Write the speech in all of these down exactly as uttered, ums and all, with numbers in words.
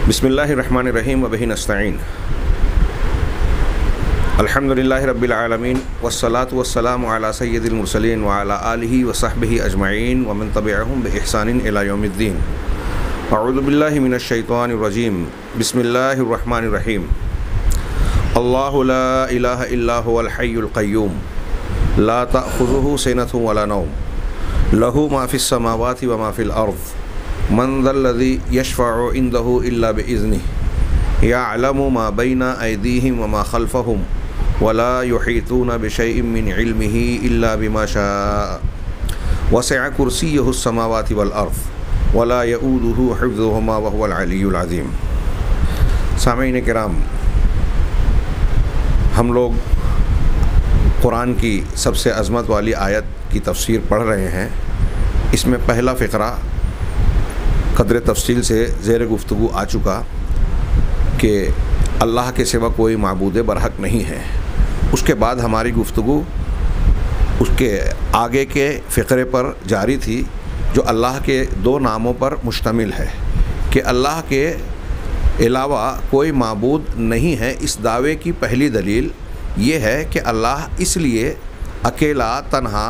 बिस्मिल्लाहिर्रहमानिर्रहीम व बिही नस्तईन अल्हम्दुलिल्लाहि रब्बिल आलमीन वस्सलातु वस्सलामु अला सय्यिदिल मुरसलीन व अला आलिहि व सहबिहि अजमईन व मन तबिअहुम बि इहसानिन इला यौमिद्दीन। अऊज़ु बिल्लाहि मिनश शैतानिर रजीम। बिस्मिल्लाहिर रहमानिर रहीम। अल्लाहु ला इलाहा इल्ला हुवल हय्युल क़य्यूम ला तअख़ुज़ुहु सिनतुन वला नौम लहू मा फ़िस समावाति व मा फ़िल अर्ज़ मन ज़ल्लज़ी यशफ़अु इंदहु इल्ला बिइज़्निहि यअलमु मा बैना अयदीहिम व मा ख़ल्फ़हुम वला युहीतूना बिशैइन मिन इल्मिहि इल्ला बिमा शाअ वसिअ कुर्सिय्युहु समावाति वल अर्ज़ वला यऊदुहु हिफ़्ज़ुहुमा व हुवल अलिय्युल अज़ीम। सामीन किराम, हम लोग कुरान की सबसे अज़मत वाली आयत की तफ़सीर पढ़ रहे हैं। इसमें पहला फ़िक़रा क़द्र तफ़सील से ज़ेर गुफ्तगू आ चुका कि अल्लाह के सिवा कोई माबूद बरहक नहीं है। उसके बाद हमारी गुफ्तगू उसके आगे के फ़िक़रे पर जारी थी जो अल्लाह के दो नामों पर मुश्तमिल है कि अल्लाह के अलावा कोई माबूद नहीं है। इस दावे की पहली दलील ये है कि अल्लाह इसलिए अकेला तन्हा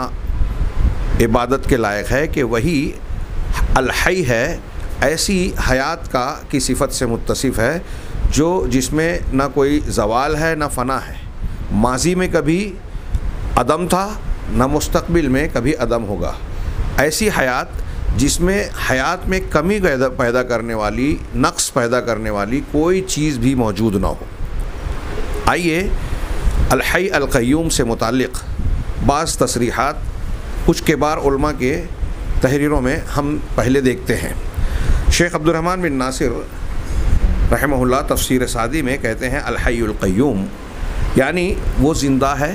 इबादत के लायक है कि वही अल-हय्य है, ऐसी हयात का की सिफ़त से मुत्तसिफ़ है जो जिसमें ना कोई ज़वाल है ना फ़ना है। माज़ी में कभी अदम था, ना मुस्तक़बिल में कभी अदम होगा। ऐसी हयात जिसमें हयात में कमी पैदा करने वाली, नक़्स पैदा करने वाली कोई चीज़ भी मौजूद ना हो। आइए अल-हय्य अल-क़य्यूम से मुताल्लिक़ बाज़ तसरीहात कुछ किबार उलमा के तहरीरों में हम पहले देखते हैं। शेख अब्दुर्रहमान बिन नासिर रहमहुल्लाह तफ़सीर सादी में कहते हैं अल-हय्युल क़य्यूम यानी वो ज़िंदा है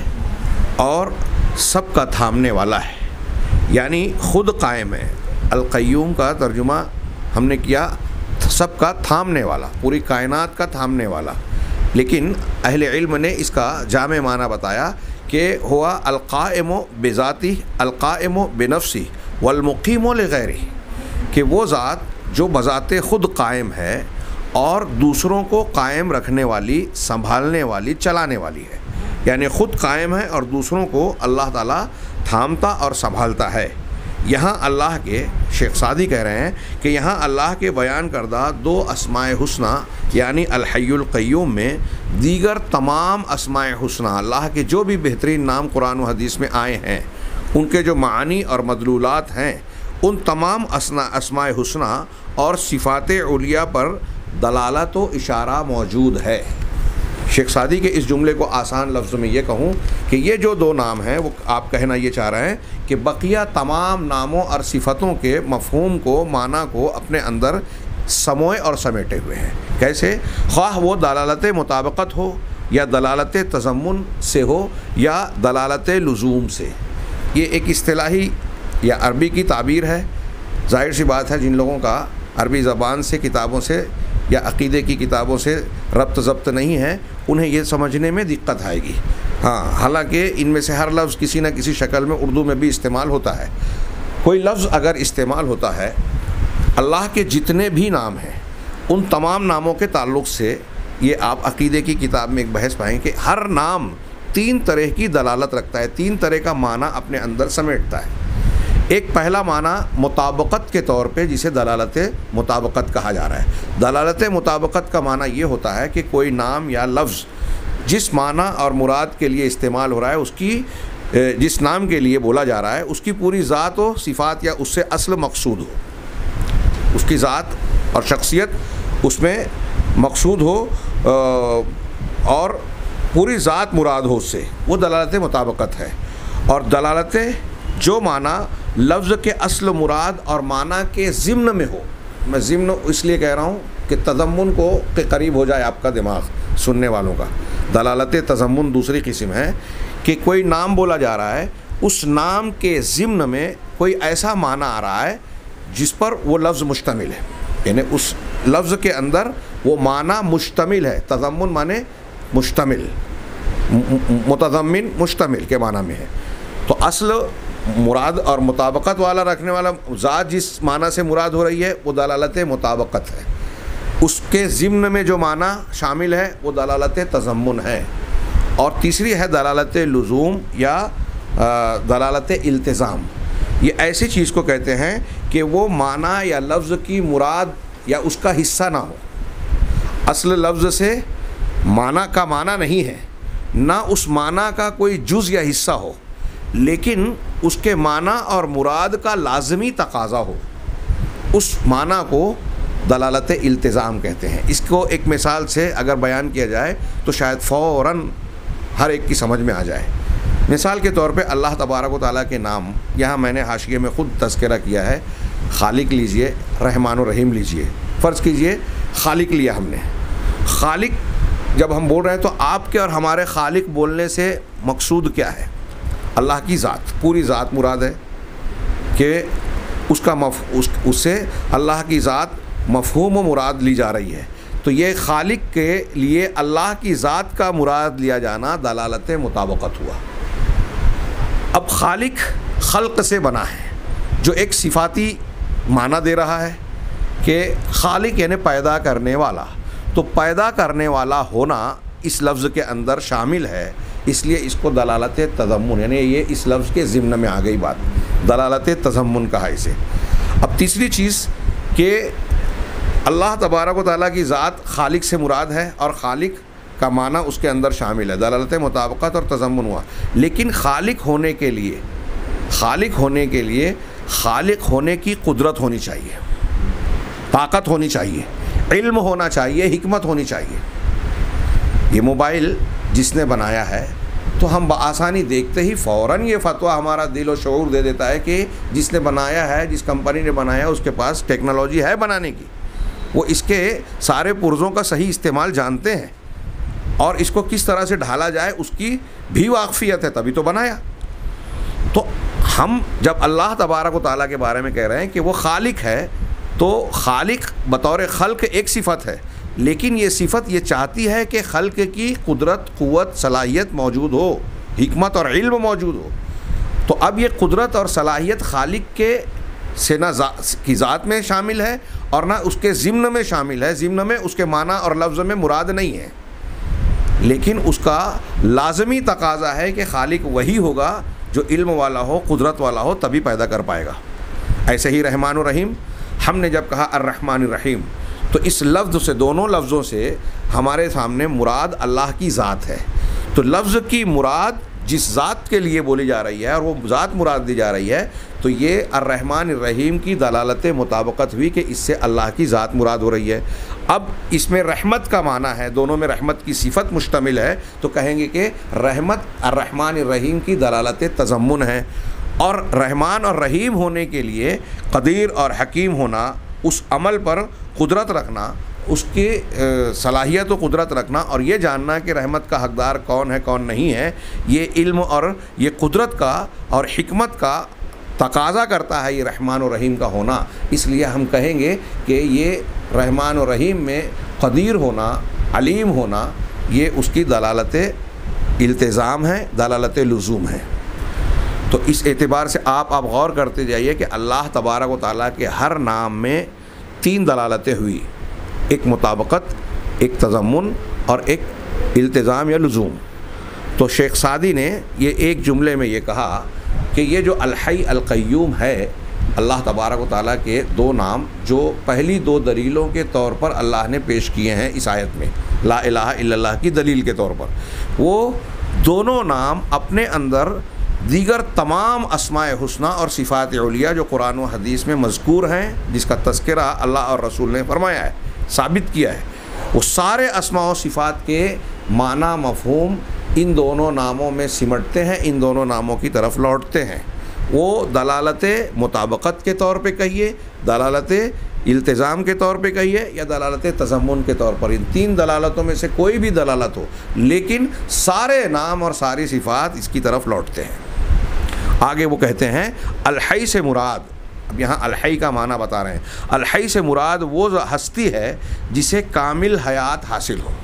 और सब का थामने वाला है, यानी ख़ुद कायम है। अल-क़य्यूम का तर्जुमा हमने किया सब का थामने वाला, पूरी कायनात का थामने वाला। लेकिन अहले इल्म ने इसका जामे माना बताया कि हुआ अल-क़ाइमु बिज़ातिही अल-क़ाइमु बिनफ़्सिही वल मुक़ीमु लिग़ैरिही, कि वो ज़ात जो बज़ाते ख़ुद कायम है और दूसरों को कायम रखने वाली, संभालने वाली, चलाने वाली है। यानी ख़ुद कायम है और दूसरों को अल्लाह ताला थामता और संभालता है। यहाँ अल्लाह के शेख सादी कह रहे हैं कि यहाँ अल्लाह के बयान करदा दो अस्माए हुस्ना यानी अल-हय्युल क़य्यूम में दीगर तमाम अस्माए हुस्ना, अल्लाह के जो भी बेहतरीन नाम कुरान व हदीस में आए हैं, उनके जो मानी और मदलूलात हैं, उन तमाम असना अस्माए हुस्ना और सिफ़ाते उलिया पर दलालत व इशारा मौजूद है। शेख सादी के इस जुमले को आसान लफ्ज़ों में ये कहूँ कि ये जो दो नाम हैं वो आप कहना ये चाह रहे हैं कि बकिया तमाम नामों और सिफ़तों के मफ़हूम को, माना को अपने अंदर समोए और समेटे हुए हैं। कैसे? ख्वाह वो दलालत मुताबक़त हो या दलालत तज़म्मुन से हो या दलालत लुज़ूम से। ये एक इस्तिलाही या अरबी की ताबीर है। ज़ाहिर सी बात है जिन लोगों का अरबी ज़बान से, किताबों से या अक़ीदे की किताबों से रब्त ज़ब्त नहीं है, उन्हें ये समझने में दिक्कत आएगी। हाँ, हालांकि इनमें से हर लफ्ज़ किसी न किसी शक्ल में उर्दू में भी इस्तेमाल होता है। कोई लफ्ज़ अगर इस्तेमाल होता है, अल्लाह के जितने भी नाम हैं उन तमाम नामों के ताल्लुक़ से ये आप अक़ीदे की किताब में एक बहस पाएंगे कि हर नाम तीन तरह की दलालत रखता है, तीन तरह का माना अपने अंदर समेटता है। एक पहला माना मुताबक़त के तौर पे जिसे दलालत मुताबक़त कहा जा रहा है। दलालत मुताबक़त का माना ये होता है कि कोई नाम या लफ्ज़ जिस माना और मुराद के लिए इस्तेमाल हो रहा है, उसकी जिस नाम के लिए बोला जा रहा है उसकी पूरी ज़ात व सिफ़ात या उससे असल मकसूद हो, उसकी ज़ात और शख्सियत उसमें मकसूद हो और पूरी ज़ात मुराद हो उससे, वो दलालत मुताबक़त है। और दलालत जो माना लफ्ज़ के असल मुराद और माना के ज़िम्न में हो। मैं ज़िम्न इसलिए कह रहा हूँ कि तज़म्मुन को के करीब हो जाए आपका दिमाग सुनने वालों का। दलालत तज़म्मुन दूसरी किस्म है कि कोई नाम बोला जा रहा है, उस नाम के ज़िम्न में कोई ऐसा माना आ रहा है जिस पर वो लफ्ज़ मुश्तमिल है, यानी उस लफ्ज़ के अंदर वो माना मुश्तमिल है। तज़म्मुन माने मुश्तमिल, मुतज़म्मिन मुश्तमिल के माना में है। तो असल मुराद और मुताबकत वाला रखने वाला ज़ात जिस माना से मुराद हो रही है वो दलालत मुताबकत है। उसके ज़िम्न में जो माना शामिल है वो दलालत तज़म्मुन है। और तीसरी है दलालत लुज़ूम या दलालत इल्तिज़ाम। ये ऐसी चीज़ को कहते हैं कि वो माना या लफ्ज़ की मुराद या उसका हिस्सा ना हो। असल लफ्ज़ से माना का माना नहीं है, ना उस माना का कोई जुज़ या हिस्सा हो, लेकिन उसके माना और मुराद का लाजमी तकाज़ा हो, उस माना को दलालत इल्तिज़ाम कहते हैं। इसको एक मिसाल से अगर बयान किया जाए तो शायद फ़ौरन हर एक की समझ में आ जाए। मिसाल के तौर पे अल्लाह तबारक व तआला के नाम, यहाँ मैंने हाशिये में ख़ुद तज़किरा किया है। खालिक लीजिए, रहमान और रहीम लीजिए। फ़र्ज़ कीजिए खालिक लिया हमने। खालिक जब हम बोल रहे हैं तो आपके और हमारे खालिक बोलने से मकसूद क्या है? अल्लाह की ज़ात, पूरी ज़ात मुराद है कि उसका मफ उस उससे अल्लाह की ज़ात मफ़हूम व मुराद ली जा रही है। तो ये खालिक के लिए अल्लाह की ज़ात का मुराद लिया जाना दलालत मुताबकत हुआ। अब खालिक खल्क़ से बना है, जो एक सिफ़ाती माना दे रहा है कि खालिक यानी पैदा करने वाला। तो पैदा करने वाला होना इस लफ्ज़ के अंदर शामिल है, इसलिए इसको दलालत तज़म्मुन, यानी ये इस लफ्ज़ के ज़िम्न में आ गई बात, दलालत तज़म्मुन कहा इसे। अब तीसरी चीज़ कि अल्लाह तबारक व तआला की ज़ात खालिक से मुराद है और खालिक का माना उसके अंदर शामिल है, दलालत मुताबकत और तज़म्मुन हुआ। लेकिन खालिक होने के लिए खालिक होने के लिए खालिक होने की कुदरत होनी चाहिए, ताकत होनी चाहिए, इल्म होना चाहिए, हिकमत होनी चाहिए। ये मोबाइल जिसने बनाया है तो हम बआसानी देखते ही फ़ौरन ये फतवा हमारा दिल और शऊर दे देता है कि जिसने बनाया है, जिस कंपनी ने बनाया उसके पास टेक्नोलॉजी है बनाने की, वो इसके सारे पुर्ज़ों का सही इस्तेमाल जानते हैं और इसको किस तरह से ढाला जाए उसकी भी वाक़फ़ियत है, तभी तो बनाया। तो हम जब अल्लाह तबारक व तआला के बारे में कह रहे हैं कि वो खालिक है, तो खालिक बतौर खल्क़ एक सिफ़त है, लेकिन ये सिफ़त ये चाहती है कि खल्क़ की कुदरत, क़ुव्वत, सलाहियत मौजूद हो, हिकमत और इल्म मौजूद हो। तो अब ये कुदरत और सलाहियत खालिक के से ना की ज़ात में शामिल है और ना उसके ज़िम्न में शामिल है। ज़िम्न में उसके माना और लफ्ज़ में मुराद नहीं है, लेकिन उसका लाज़मी तकाज़ा है कि खालिक वही होगा जो इल्म वाला हो, कुदरत वाला हो, तभी पैदा कर पाएगा। ऐसे ही रहमान और रहीम, हमने जब कहा अर्रहमान रहीम तो इस लफ्ज़ से, दोनों लफ्ज़ों से हमारे सामने मुराद अल्लाह की ज़ात है। तो लफ्ज़ की मुराद जिस ज़ात के लिए बोली जा रही है और वो ज़ात मुराद दी जा रही है, तो ये अर्रहमान रहीम की दलालत मुताबकत हुई कि इससे अल्लाह की ज़ात मुराद हो रही है। अब इसमें रहमत का माना है, दोनों में रहमत की सिफ़त मुश्तमिल है, तो कहेंगे कि रहमत अर्रहमान रहीम की दलालत तज़म्मुन है। और रहमान और रहीम होने के लिए क़दीर और हकीम होना, उस अमल पर कुदरत रखना, उसकी सलाहियत व कुदरत रखना और ये जानना कि रहमत का हक़दार कौन है कौन नहीं है, ये इल्म और ये कुदरत का और हिकमत का तकाज़ा करता है ये रहमान और रहीम का होना। इसलिए हम कहेंगे कि ये रहमान और रहीम में क़दीर होना, अलीम होना, ये उसकी दलालत इल्तिज़ाम है, दलालत लुज़ूम है। तो इस एतबार से आप आप गौर करते जाइए कि अल्लाह तबारक व तआला के हर नाम में तीन दलालतें हुई, एक मुताबकत, एक तज़म्मुन और एक इल्तिज़ाम या लुज़ूम। तो शेख सादी ने ये एक जुमले में ये कहा कि ये जो अल हय्य अल क़य्यूम है, अल्लाह तबारक व तआला के दो नाम जो पहली दो दलीलों के तौर पर अल्लाह ने पेश किए हैं इस आयत में, ला इलाहा इल्लल्लाह की दलील के तौर पर, वो दोनों नाम अपने अंदर दीगर तमाम अस्माए हुस्ना और सिफ़ात उलिया जो कुरान व हदीस में मज़कूर हैं, जिसका तज़किरा अल्लाह और रसूल ने फरमाया है, साबित किया है, वो सारे अस्मा व सिफ़ात के माना मफ़हूम इन दोनों नामों में सिमटते हैं, इन दोनों नामों की तरफ लौटते हैं। वो दलालत मुताबकत के तौर पे कहिए, दलालत इल्तिज़ाम के तौर पे कहिए या दलालत तज़म्मुन के तौर पर, इन तीन दलालतों में से कोई भी दलालत हो, लेकिन सारे नाम और सारी सिफ़ात इसकी तरफ लौटते हैं। आगे वो कहते हैं अल हय्य से मुराद, अब यहाँ अल हय्य का माना बता रहे हैं, अल हय्य से मुराद वो हस्ती है जिसे कामिल हयात हासिल हो।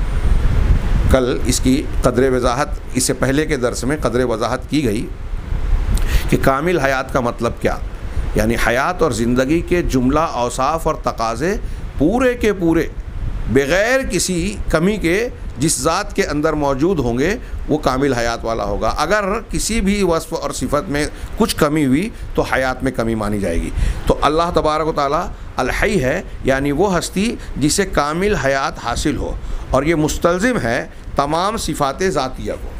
कल इसकी कदर वजाहत, इससे पहले के दर्स में कदर वजाहत की गई कि कामिल हयात का मतलब क्या, यानी हयात और ज़िंदगी के जुमला औसाफ और तकाज़े पूरे के पूरे बग़ैर किसी कमी के जिस ज़ात के अंदर मौजूद होंगे वो कामिल हयात वाला होगा। अगर किसी भी वस्फ़ और सिफत में कुछ कमी हुई तो हयात में कमी मानी जाएगी। तो अल्लाह तबारक व तआला अल हई है, यानी वो हस्ती जिसे कामिल हयात हासिल हो, और ये मुस्तलज़िम है तमाम सिफ़ात ज़ातिया को।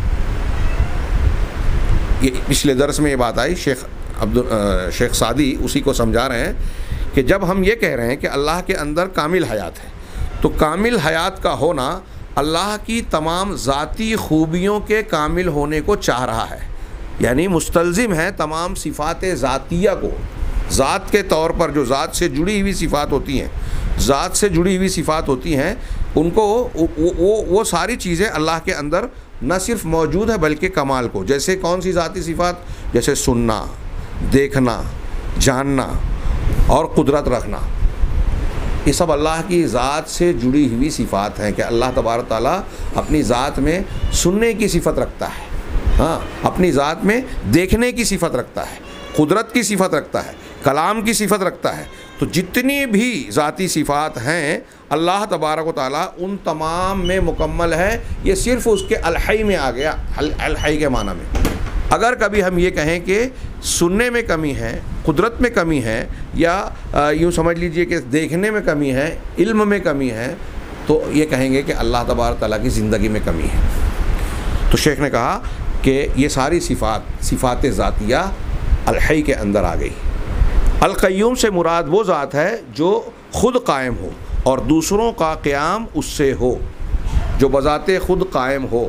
ये पिछले दर्स में ये बात आई, शेख अब्दुल शेख सादी उसी को समझा रहे हैं कि जब हम ये कह रहे हैं कि अल्लाह के अंदर कामिल हयात है, तो कामिल हयात का होना अल्लाह की तमाम ज़ाती खूबियों के कामिल होने को चाह रहा है, यानी मुस्तलज़िम है तमाम सिफ़ात ज़ातिया को। ज़ात के तौर पर जो ज़ात से जुड़ी हुई सिफ़ात होती हैं, ज़ात से जुड़ी हुई सिफ़ात होती हैं, उनको वो वो, वो सारी चीज़ें अल्लाह के अंदर न सिर्फ मौजूद है बल्कि कमाल को। जैसे कौन सी ज़ाती सिफ़ात, जैसे सुनना, देखना, जानना और कुदरत रखना, ये सब अल्लाह की ज़ात से जुड़ी हुई सिफ़ात हैं कि अल्लाह तबारक ताला अपनी ज़ात में सुनने की सिफ़त रखता है, हाँ, अपनी ज़ात में देखने की सिफ़त रखता है, कुदरत की सिफ़त रखता है, कलाम की सिफ़त रखता है। तो जितनी भी ज़ाती सिफ़ात हैं अल्लाह तबारक व ताला उन तमाम में मुकम्मल है। ये सिर्फ़ उसके अल हई में आ गया, अल हई के माना में। अगर कभी हम ये कहें कि सुनने में कमी है, कुदरत में कमी है, या यूँ समझ लीजिए कि देखने में कमी है, इल्म में कमी है, तो ये कहेंगे कि अल्लाह तबारक ताला की ज़िंदगी में कमी है। तो शेख ने कहा कि ये सारी सिफ़ात सिफ़ात ज़ातिया अल हई के अंदर आ गई। अल क़य्यूम से मुराद वो ज़ात है जो ख़ुद कायम हो और दूसरों का क़याम उससे हो, जो बज़ाते ख़ुद कायम हो।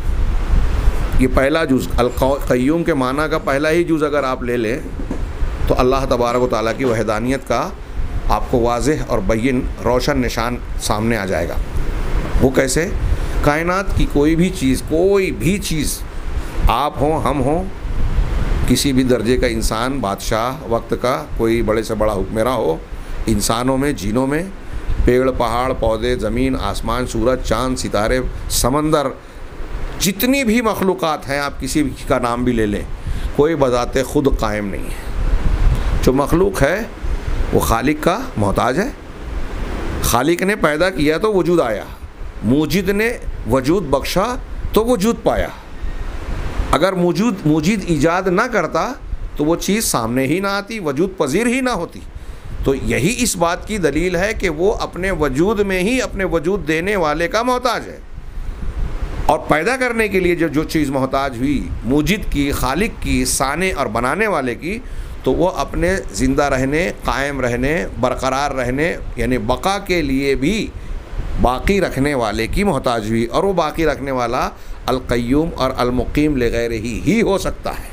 ये पहला जुज़ अल क़य्यूम के माना का पहला ही जुज़ अगर आप ले लें तो अल्लाह तबारक व तआला की वहदानियत का आपको वाज़ेह और बय्यन रोशन निशान सामने आ जाएगा। वो कैसे? कायनात की कोई भी चीज़, कोई भी चीज़, आप हों, हम हों, किसी भी दर्जे का इंसान, बादशाह वक्त का, कोई बड़े से बड़ा हुक्मरान हो, इंसानों में, जीनों में, पेड़ पहाड़ पौधे, ज़मीन आसमान, सूरज चाँद सितारे, समंदर, जितनी भी मखलूक़ात हैं, आप किसी भी का नाम भी ले लें, कोई बज़ाते ख़ुद कायम नहीं है। जो मखलूक़ है वो खालिक का मोहताज है। खालिक ने पैदा किया तो वजूद आया, मूजिद ने वजूद बख्शा तो वजूद पाया। अगर मूजूद मूजिद ईजाद ना करता तो वो चीज़ सामने ही ना आती, वजूद पजीर ही ना होती। तो यही इस बात की दलील है कि वो अपने वजूद में ही अपने वजूद देने वाले का मोहताज है। और पैदा करने के लिए जो जो चीज़ मोहताज हुई, मूजिद की, खालिक की, साने और बनाने वाले की, तो वो अपने ज़िंदा रहने, कायम रहने, बरकरार रहने, यानी बका के लिए भी बाकी रखने वाले की मोहताज हुई। और वो बाकी रखने वाला अल क़य्यूम और अल मुक़ीम लिग़ैरिही ही हो सकता है।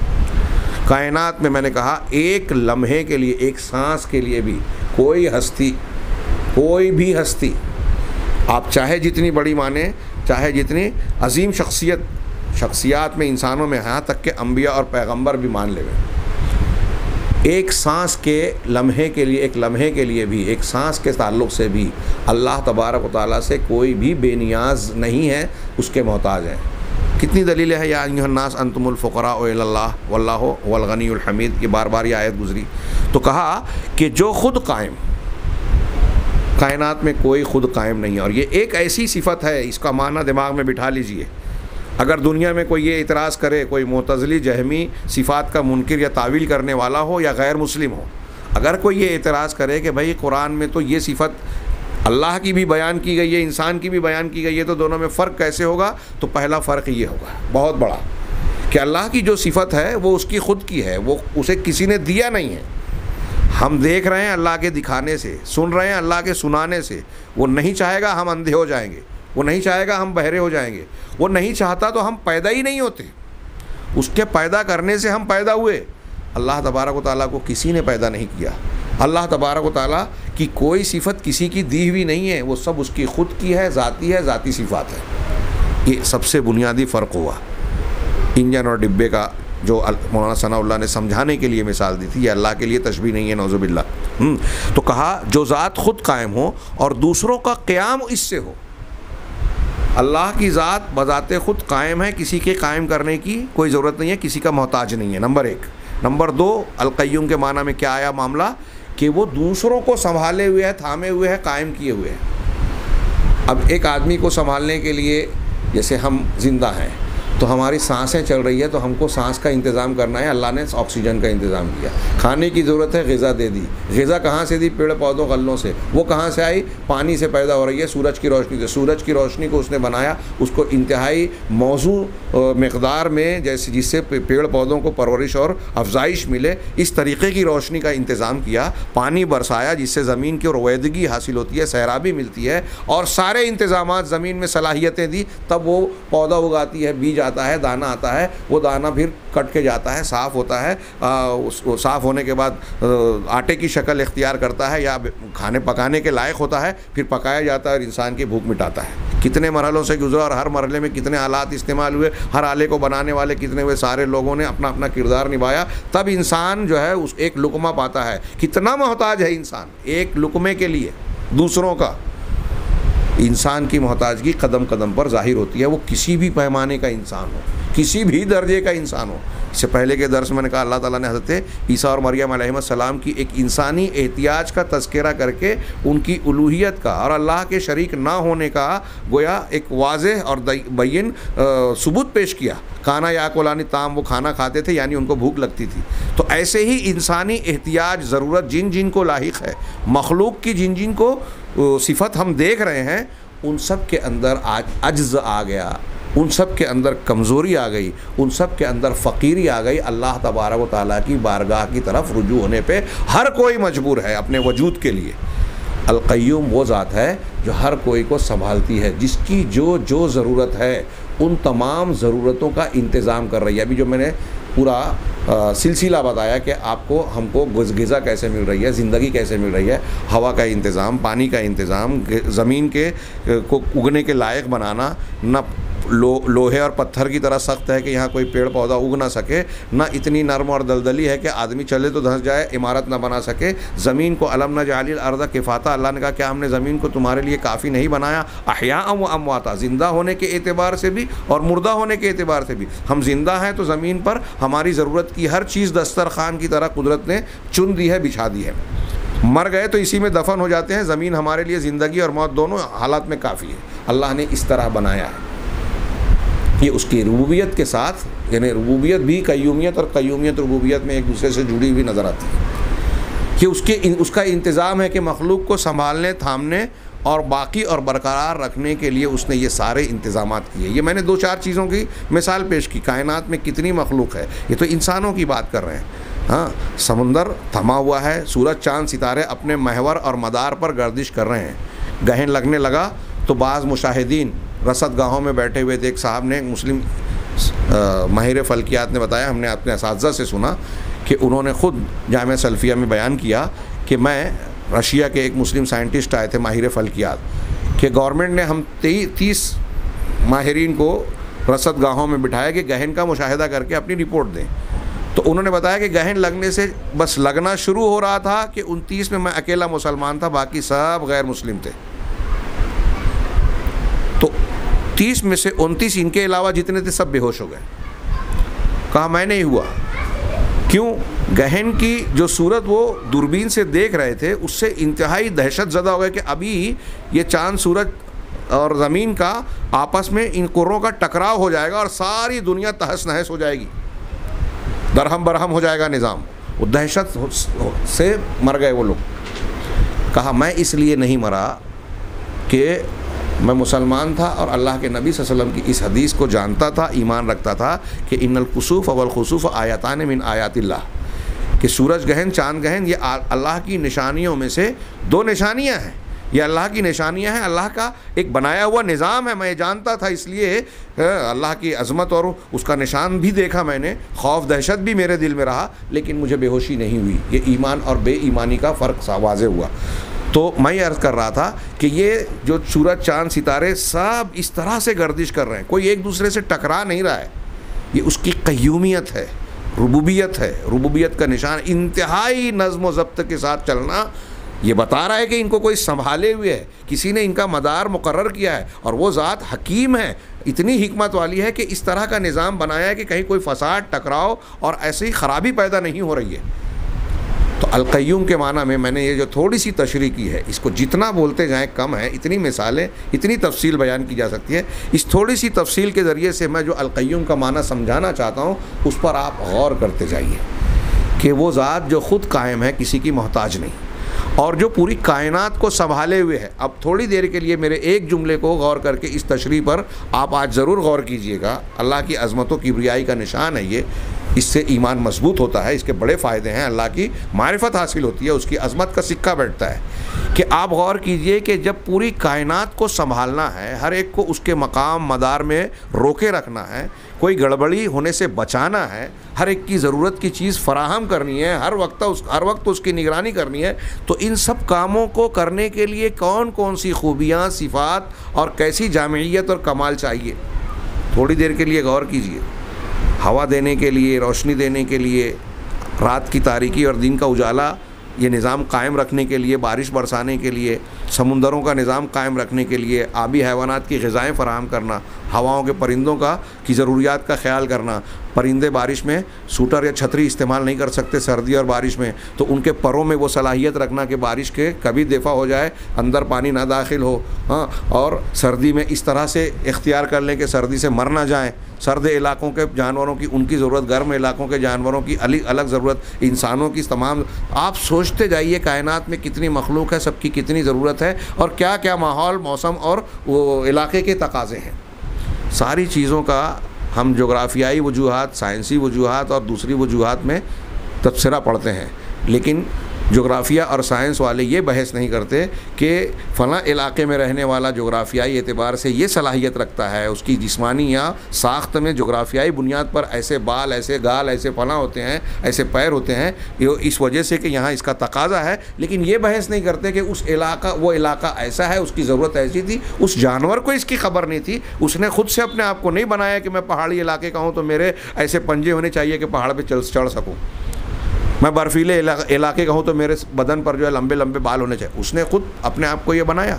कायनात में मैंने कहा एक लम्हे के लिए, एक सांस के लिए भी कोई हस्ती, कोई भी हस्ती, आप चाहे जितनी बड़ी माने, चाहे जितनी अजीम शख्सियत शख्सियात में, इंसानों में, यहाँ तक के अम्बिया और पैगंबर भी मान लें, एक सांस के लम्हे के लिए, एक लम्हे के लिए भी, एक सांस के ताल्लुक़ से भी अल्लाह तबारक व तआला से कोई भी बेनियाज नहीं है, उसके मोहताज हैं। कितनी दलीलें हैं, या अय्युहन्नास अंतुमुल फ़ुक़राउ इलल्लाह वल्लाहु हुवल गनियुल हमीद, ये बार बार ये आयत गुजरी। तो कहा कि जो ख़ुद कायम, कायनात में कोई ख़ुद कायम नहीं है। और ये एक ऐसी सिफ़त है, इसका माना दिमाग में बिठा लीजिए। अगर दुनिया में कोई ये इतराज़ करे, कोई मुतज़िली जहमी सिफ़ात का मुनकिर या तावील करने वाला हो या गैर मुस्लिम हो, अगर कोई ये इतराज़ करे कि भाई कुरान में तो ये सिफ़त अल्लाह की भी बयान की गई है, इंसान की भी बयान की गई है, तो दोनों में फ़र्क कैसे होगा? तो पहला फ़र्क ये होगा बहुत बड़ा कि अल्लाह की जो सिफ़त है वो उसकी ख़ुद की है, वो उसे किसी ने दिया नहीं है। हम देख रहे हैं अल्लाह के दिखाने से, सुन रहे हैं अल्लाह के सुनाने से। वो नहीं चाहेगा हम अंधे हो जाएंगे, वो नहीं चाहेगा हम बहरे हो जाएंगे, वो नहीं चाहता तो हम पैदा ही नहीं होते। उसके पैदा करने से हम पैदा हुए। अल्लाह तबारक व तआला को किसी ने पैदा नहीं किया। अल्लाह तबारक व तआला की कोई सिफ़त किसी की दी हुई नहीं है, वो सब उसकी ख़ुद की है, ज़ाती है, ज़ाती सिफ़ात है। ये सबसे बुनियादी फ़र्क हुआ। इंजन और डिब्बे का जो मौलाना सनाउल्लाह ने समझाने के लिए मिसाल दी थी, ये अल्लाह के लिए तशबीह नहीं है, नौज़ुबिल्लाह। तो कहा जो ज़ात ख़ुद कायम हो और दूसरों का क़याम इससे हो। अल्लाह की ज़ात बज़ाते ख़ुद कायम है, किसी के कायम करने की कोई ज़रूरत नहीं है, किसी का मोहताज नहीं है, नंबर एक। नंबर दो, अल क़य्यूम के माना में क्या आया मामला कि वो दूसरों को संभाले हुए है, थामे हुए है, कायम किए हुए हैं। अब एक आदमी को संभालने के लिए, जैसे हम जिंदा हैं तो हमारी सांसें चल रही है, तो हमको सांस का इंतज़ाम करना है। अल्लाह ने ऑक्सीजन का इंतज़ाम किया। खाने की ज़रूरत है, ग़िज़ा दे दी। ग़िज़ा कहाँ से दी? पेड़ पौधों गल्लों से। वो कहाँ से आई? पानी से पैदा हो रही है, सूरज की रोशनी से। सूरज की रोशनी को उसने बनाया, उसको इंतहाई मौजू मकदार में, जैसे जिससे पेड़ पौधों को परवरिश और अफजाइश मिले, इस तरीक़े की रोशनी का इंतज़ाम किया। पानी बरसाया जिससे ज़मीन की रोएदगी हासिल होती है, सैराबी मिलती है, और सारे इंतज़ामात ज़मीन में सलाहियतें दी, तब वो पौधा उगाती है, बीज आता है, दाना आता है। वो दाना फिर कट के जाता है, साफ़ होता है, आ, उस साफ़ होने के बाद आटे की शक्ल इख्तियार करता है या खाने पकाने के लायक होता है, फिर पकाया जाता है और इंसान की भूख मिटाता है। कितने मरहलों से गुजरा और हर मरहले में कितने आलात इस्तेमाल हुए, हर आले को बनाने वाले कितने हुए, सारे लोगों ने अपना अपना किरदार निभाया, तब इंसान जो है उस एक लुकमा पाता है। कितना मोहताज है इंसान एक लुकमे के लिए दूसरों का। इंसान की मोहताजगी कदम कदम पर ज़ाहिर होती है, वो किसी भी पैमाने का इंसान हो, किसी भी दर्जे का इंसान हो। इससे पहले के दर्स में मैंने कहा अल्लाह ताला ने हज़रत ईसा और मरियम अलैहिस्सलाम की एक इंसानी एहतियाज का तज़किरा करके उनकी उलूहियत का और अल्लाह के शरीक ना होने का गोया एक वाज़ेह और बैयन सबूत पेश किया। खाना याकुलानी ताम, वो खाना खाते थे यानी उनको भूख लगती थी। तो ऐसे ही इंसानी एहतियाज, ज़रूरत जिन जिन को लाहिक है, मखलूक की जिन जिन को सिफत हम देख रहे हैं, उन सब के अंदर आज अज्ज़ आ गया, उन सब के अंदर कमज़ोरी आ गई, उन सब के अंदर फ़कीरी आ गई। अल्लाह तबारक व तआला की बारगाह की तरफ रुजू होने पे हर कोई मजबूर है अपने वजूद के लिए। अल क़य्यूम वो ज़ात है जो हर कोई को संभालती है, जिसकी जो जो ज़रूरत है उन तमाम ज़रूरतों का इंतज़ाम कर रही है। अभी जो मैंने पूरा सिलसिला बताया कि आपको हमको ग़िज़ा कैसे मिल रही है, ज़िंदगी कैसे मिल रही है, हवा का इंतज़ाम, पानी का इंतज़ाम, ज़मीन के को उगने के लायक बनाना, न लो लोहे और पत्थर की तरह सख्त है कि यहाँ कोई पेड़ पौधा उग ना सके, ना इतनी नरम और दलदली है कि आदमी चले तो धंस जाए, इमारत ना बना सके। ज़मीन को अलम न जालिल अर्ज़ किफ़ाता, अल्लाह ने कहा क्या हमने ज़मीन को तुम्हारे लिए काफ़ी नहीं बनाया? अहया व अमवाता, ज़िंदा होने के एतबार से भी और मुर्दा होने के एतबार से भी। हम ज़िंदा हैं तो ज़मीन पर हमारी ज़रूरत की हर चीज़ दस्तरखान की तरह कुदरत ने चुन दी है, बिछा दी है। मर गए तो इसी में दफन हो जाते हैं। ज़मीन हमारे लिए ज़िंदगी और मौत दोनों हालात में काफ़ी है। अल्लाह ने इस तरह बनाया है। ये उसकी रुबूबियत के साथ, यानी रुबूबियत भी कय्यूमियत और कय्यूमियत रुबूबियत में एक दूसरे से जुड़ी हुई नज़र आती है कि उसके उसका इंतज़ाम है कि मखलूक को संभालने, थामने और बाकी और बरकरार रखने के लिए उसने ये सारे इंतज़ामात किए। ये मैंने दो चार चीज़ों की मिसाल पेश की। कायनात में कितनी मखलूक है, ये तो इंसानों की बात कर रहे हैं। हाँ, समुंदर थमा हुआ है, सूरज चाँद सितारे अपने महवर और मदार पर गर्दिश कर रहे हैं। गहन लगने लगा तो बाज़ मुशाहिदीन रसद गाहों में बैठे हुए थे। एक साहब ने, मुस्लिम माहिर फ़ल्कियात ने बताया, हमने अपने असातिज़ा से सुना कि उन्होंने ख़ुद जामिया सल्फ़िया में बयान किया कि मैं, रशिया के एक मुस्लिम साइंटिस्ट आए थे माहिर फ़ल्कियात, कि गवर्नमेंट ने हम तीस माहिरीन को रसद गाहों में बिठाया कि गहन का मुशाहिदा करके अपनी रिपोर्ट दें। तो उन्होंने बताया कि गहन लगने से बस लगना शुरू हो रहा था कि उनतीस में मैं अकेला मुसलमान था, बाकी सब गैर मुस्लिम थे। तो तीस में से उनतीस इनके अलावा जितने थे सब बेहोश हो गए। कहा मैं नहीं हुआ। क्यों? गहन की जो सूरत वो दूरबीन से देख रहे थे उससे इंतहाई दहशत ज़दा हो गए कि अभी ये चाँद, सूरज और ज़मीन का आपस में इन कुर्रों का टकराव हो जाएगा और सारी दुनिया तहस नहस हो जाएगी, दरहम बरहम हो जाएगा निज़ाम। वो दहशत से मर गए वो लोग। कहा मैं इसलिए नहीं मरा कि मैं मुसलमान था और अल्लाह के नबी सल्लल्लाहु अलैहि वसल्लम की इस हदीस को जानता था, ईमान रखता था कि इन्नल कुसूफ़ वल खुसूफ़ आयतान मिन आयातिल्लाह, कि सूरज ग्रहण, चाँद ग्रहण ये अल्लाह की निशानियों में से दो निशानियां हैं। ये अल्लाह की निशानियां हैं, अल्लाह का एक बनाया हुआ निज़ाम है। मैं जानता था, इसलिए अल्लाह की अज़मत और उसका निशान भी देखा मैंने, खौफ दहशत भी मेरे दिल में रहा, लेकिन मुझे बेहोशी नहीं हुई। ये ईमान और बेईमानी का फ़र्क वाज़े हुआ। तो मैं ये अर्ज़ कर रहा था कि ये जो सूरज, चाँद, सितारे सब इस तरह से गर्दिश कर रहे हैं, कोई एक दूसरे से टकरा नहीं रहा है। ये उसकी क़य्यूमियत है, रुबूबियत है, रुबूबियत का निशान। इंतहाई नज़्म व ज़ब्त के साथ चलना ये बता रहा है कि इनको कोई संभाले हुए है, किसी ने इनका मदार मुकर्रर किया है, और वो ज़ात हकीम है, इतनी हिकमत वाली है कि इस तरह का निज़ाम बनाया है कि कहीं कोई फसाद, टकराव और ऐसी ख़राबी पैदा नहीं हो रही है। तो अल-क़य्यूम के माना में मैंने ये जो थोड़ी सी तशरीह की है, इसको जितना बोलते जाएं कम है, इतनी मिसालें, इतनी तफसील बयान की जा सकती है। इस थोड़ी सी तफसील के ज़रिए से मैं जो अल-क़य्यूम का माना समझाना चाहता हूँ उस पर आप गौर करते जाइए कि वो ज़ात जो ख़ुद कायम है, किसी की मोहताज नहीं, और जो पूरी कायनात को संभाले हुए है। अब थोड़ी देर के लिए मेरे एक जुमले को गौर करके इस तशरीह पर आप आज ज़रूर गौर कीजिएगा। अल्लाह की अज़मतों की किब्रियाई का निशान है ये, इससे ईमान मजबूत होता है, इसके बड़े फ़ायदे हैं, अल्लाह की मारिफत हासिल होती है, उसकी अज़मत का सिक्का बैठता है। कि आप गौर कीजिए कि जब पूरी कायनात को संभालना है, हर एक को उसके मकाम मदार में रोके रखना है, कोई गड़बड़ी होने से बचाना है, हर एक की ज़रूरत की चीज़ फ़राहम करनी है, हर वक्त उस हर वक्त उसकी निगरानी करनी है, तो इन सब कामों को करने के लिए कौन कौन सी खूबियाँ, सिफ़ात और कैसी जामियत और कमाल चाहिए, थोड़ी देर के लिए गौर कीजिए। हवा देने के लिए, रोशनी देने के लिए, रात की तारीकी और दिन का उजाला ये निज़ाम कायम रखने के लिए, बारिश बरसाने के लिए, समुंदरों का निज़ाम कायम रखने के लिए, आबी हैवानात की ग़िज़ाएँ फ़राहम करना, हवाओं के परिंदों का की ज़रूरियात का ख्याल करना। परिंदे बारिश में सूटर या छतरी इस्तेमाल नहीं कर सकते सर्दी और बारिश में, तो उनके परों में वो सलाहियत रखना कि बारिश के कभी दफ़ा हो जाए, अंदर पानी ना दाखिल हो, हाँ, और सर्दी में इस तरह से इख्तियार कर लें कि सर्दी से मर ना जाएँ। सर्द इलाकों के जानवरों की उनकी ज़रूरत, गर्म इलाकों के जानवरों की अलग अलग ज़रूरत, इंसानों की तमाम। आप सोचते जाइए कायनात में कितनी मखलूक है, सबकी कितनी ज़रूरत है, और क्या क्या माहौल, मौसम और वो इलाके के तकाज़े हैं। सारी चीज़ों का हम जोग्राफियाई वजूहात, साइंसी वजूहात और दूसरी वजूहात में तबसरा पढ़ते हैं, लेकिन जोग्राफिया और साइंस वाले ये बहस नहीं करते कि फ़लाँ इलाके में रहने वाला जोग्राफियाई एतबार से ये सलाहियत रखता है, उसकी जिस्मानी या साख्त में जोग्राफियाई बुनियाद पर ऐसे बाल, ऐसे गाल, ऐसे फ़लाँ होते हैं, ऐसे पैर होते हैं, ये इस वजह से कि यहाँ इसका तकाज़ा है। लेकिन ये बहस नहीं करते कि उस इलाका, वो इलाका ऐसा है, उसकी ज़रूरत ऐसी थी, उस जानवर को इसकी खबर नहीं थी, उसने ख़ुद से अपने आप को नहीं बनाया कि मैं पहाड़ी इलाके का हूँ तो मेरे ऐसे पंजे होने चाहिए कि पहाड़ पर चल चढ़ सकूँ, मैं बर्फीले इला, इलाके का हूँ तो मेरे बदन पर जो है लंबे लंबे बाल होने चाहिए। उसने खुद अपने आप को ये बनाया।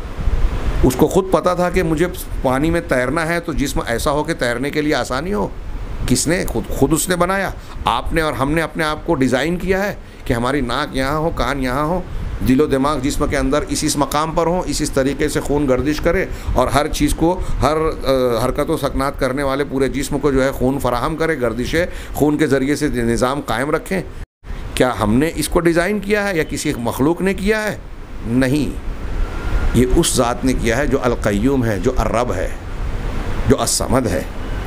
उसको खुद पता था कि मुझे पानी में तैरना है तो जिस्म ऐसा हो कि तैरने के लिए आसानी हो। किसने? खुद खुद उसने बनाया। आपने और हमने अपने आप को डिज़ाइन किया है कि हमारी नाक यहाँ हो, कान यहाँ हो, दिलो दिमाग जिस्म के अंदर इस इस मकाम पर हो, इस इस तरीके से खून गर्दिश करे और हर चीज़ को, हर हरकत व सकनात करने वाले पूरे जिस्म को जो है खून फराहम करे, गर्दिशे खून के ज़रिए से निज़ाम कायम रखें। क्या हमने इसको डिज़ाइन किया है या किसी मखलूक ने किया है? नहीं, ये उस ज़ात ने किया है जो अल-क़य्यूम है, जो अर्रब है, जो अस्समद है।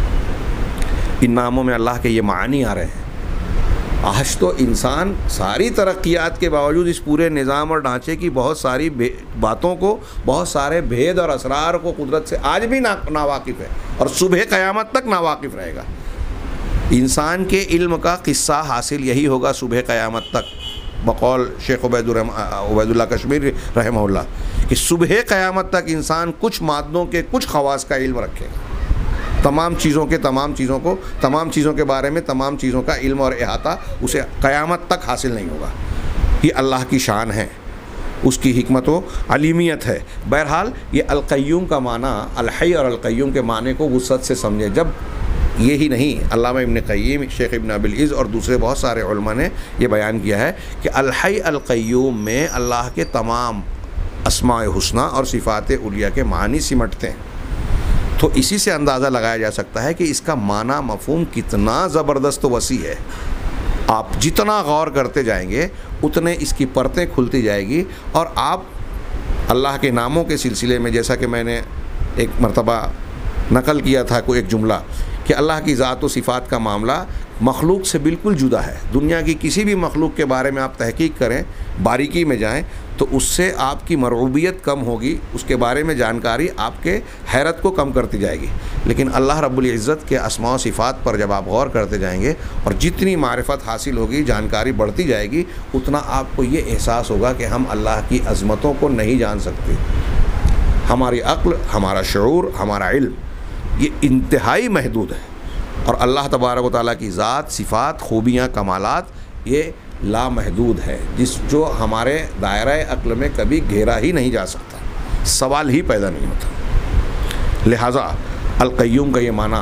इन नामों में अल्लाह के ये मानी आ रहे हैं। आज तो इंसान सारी तरक्यात के बावजूद इस पूरे निज़ाम और ढांचे की बहुत सारी बातों को, बहुत सारे भेद और असरार को कुदरत से आज भी ना नावाकिफ़ है और सुबह क़यामत तक नावाकिफ़ रहेगा। इंसान के इल्म का किस्सा हासिल यही होगा सुबह क़यामत तक, बक़ौल शेख उबैदुल्लाह कश्मीरी रहमहुल्लाह, कि सुबह क़यामत तक इंसान कुछ मादों के कुछ ख़वास का इल्म रखेगा। तमाम चीज़ों के तमाम चीज़ों को तमाम चीज़ों के बारे में तमाम चीज़ों का इल्म और इहाता उसे क़यामत तक हासिल नहीं होगा। ये अल्लाह की शान है, उसकी हिकमत व अलीमियत है। बहरहाल ये अल-क़य्यूम का माना, अल-हय्य और अल-क़य्यूम के माने को वुसअत से समझे। जब ये ही नहीं, अल्लामा इब्न क़य्यिम, शेख इब्न अबिल इज़्ज़ और दूसरे बहुत सारे उलमा ने ये बयान किया है कि अल-हय्य अल-क़य्यूम में अल्लाह के तमाम अस्माए हुस्ना और सिफ़ात उलिया के मानी सिमटते हैं। तो इसी से अंदाज़ा लगाया जा सकता है कि इसका माना मफ़हूम कितना ज़बरदस्त वसी है। आप जितना गौर करते जाएंगे उतने इसकी परतें खुलती जाएगी और आप अल्लाह के नामों के सिलसिले में, जैसा कि मैंने एक मरतबा नकल किया था कोई एक जुमला, कि अल्लाह की ज़ात व सिफ़ात का मामला मखलूक से बिल्कुल जुदा है। दुनिया की किसी भी मखलूक के बारे में आप तहकीक करें, बारीकी में जाएं, तो उससे आपकी मरऊबियत कम होगी, उसके बारे में जानकारी आपके हैरत को कम करती जाएगी। लेकिन अल्लाह रब्बुल इज़्ज़त के अस्मा व सिफ़ात पर जब आप गौर करते जाएंगे और जितनी मारिफत हासिल होगी, जानकारी बढ़ती जाएगी, उतना आपको ये एहसास होगा कि हम अल्लाह की अज़मतों को नहीं जान सकते। हमारी अक्ल, हमारा शऊर, हमारा इल्म ये इंतहाई महदूद है और अल्लाह तबारक व तआला की ज़ात, सिफ़ात, खूबियाँ, कमालात ये लामहदूद है, जिस जो हमारे दायरे अक्ल में कभी घेरा ही नहीं जा सकता, सवाल ही पैदा नहीं होता। लिहाजा अल-क़य्यूम का ये माना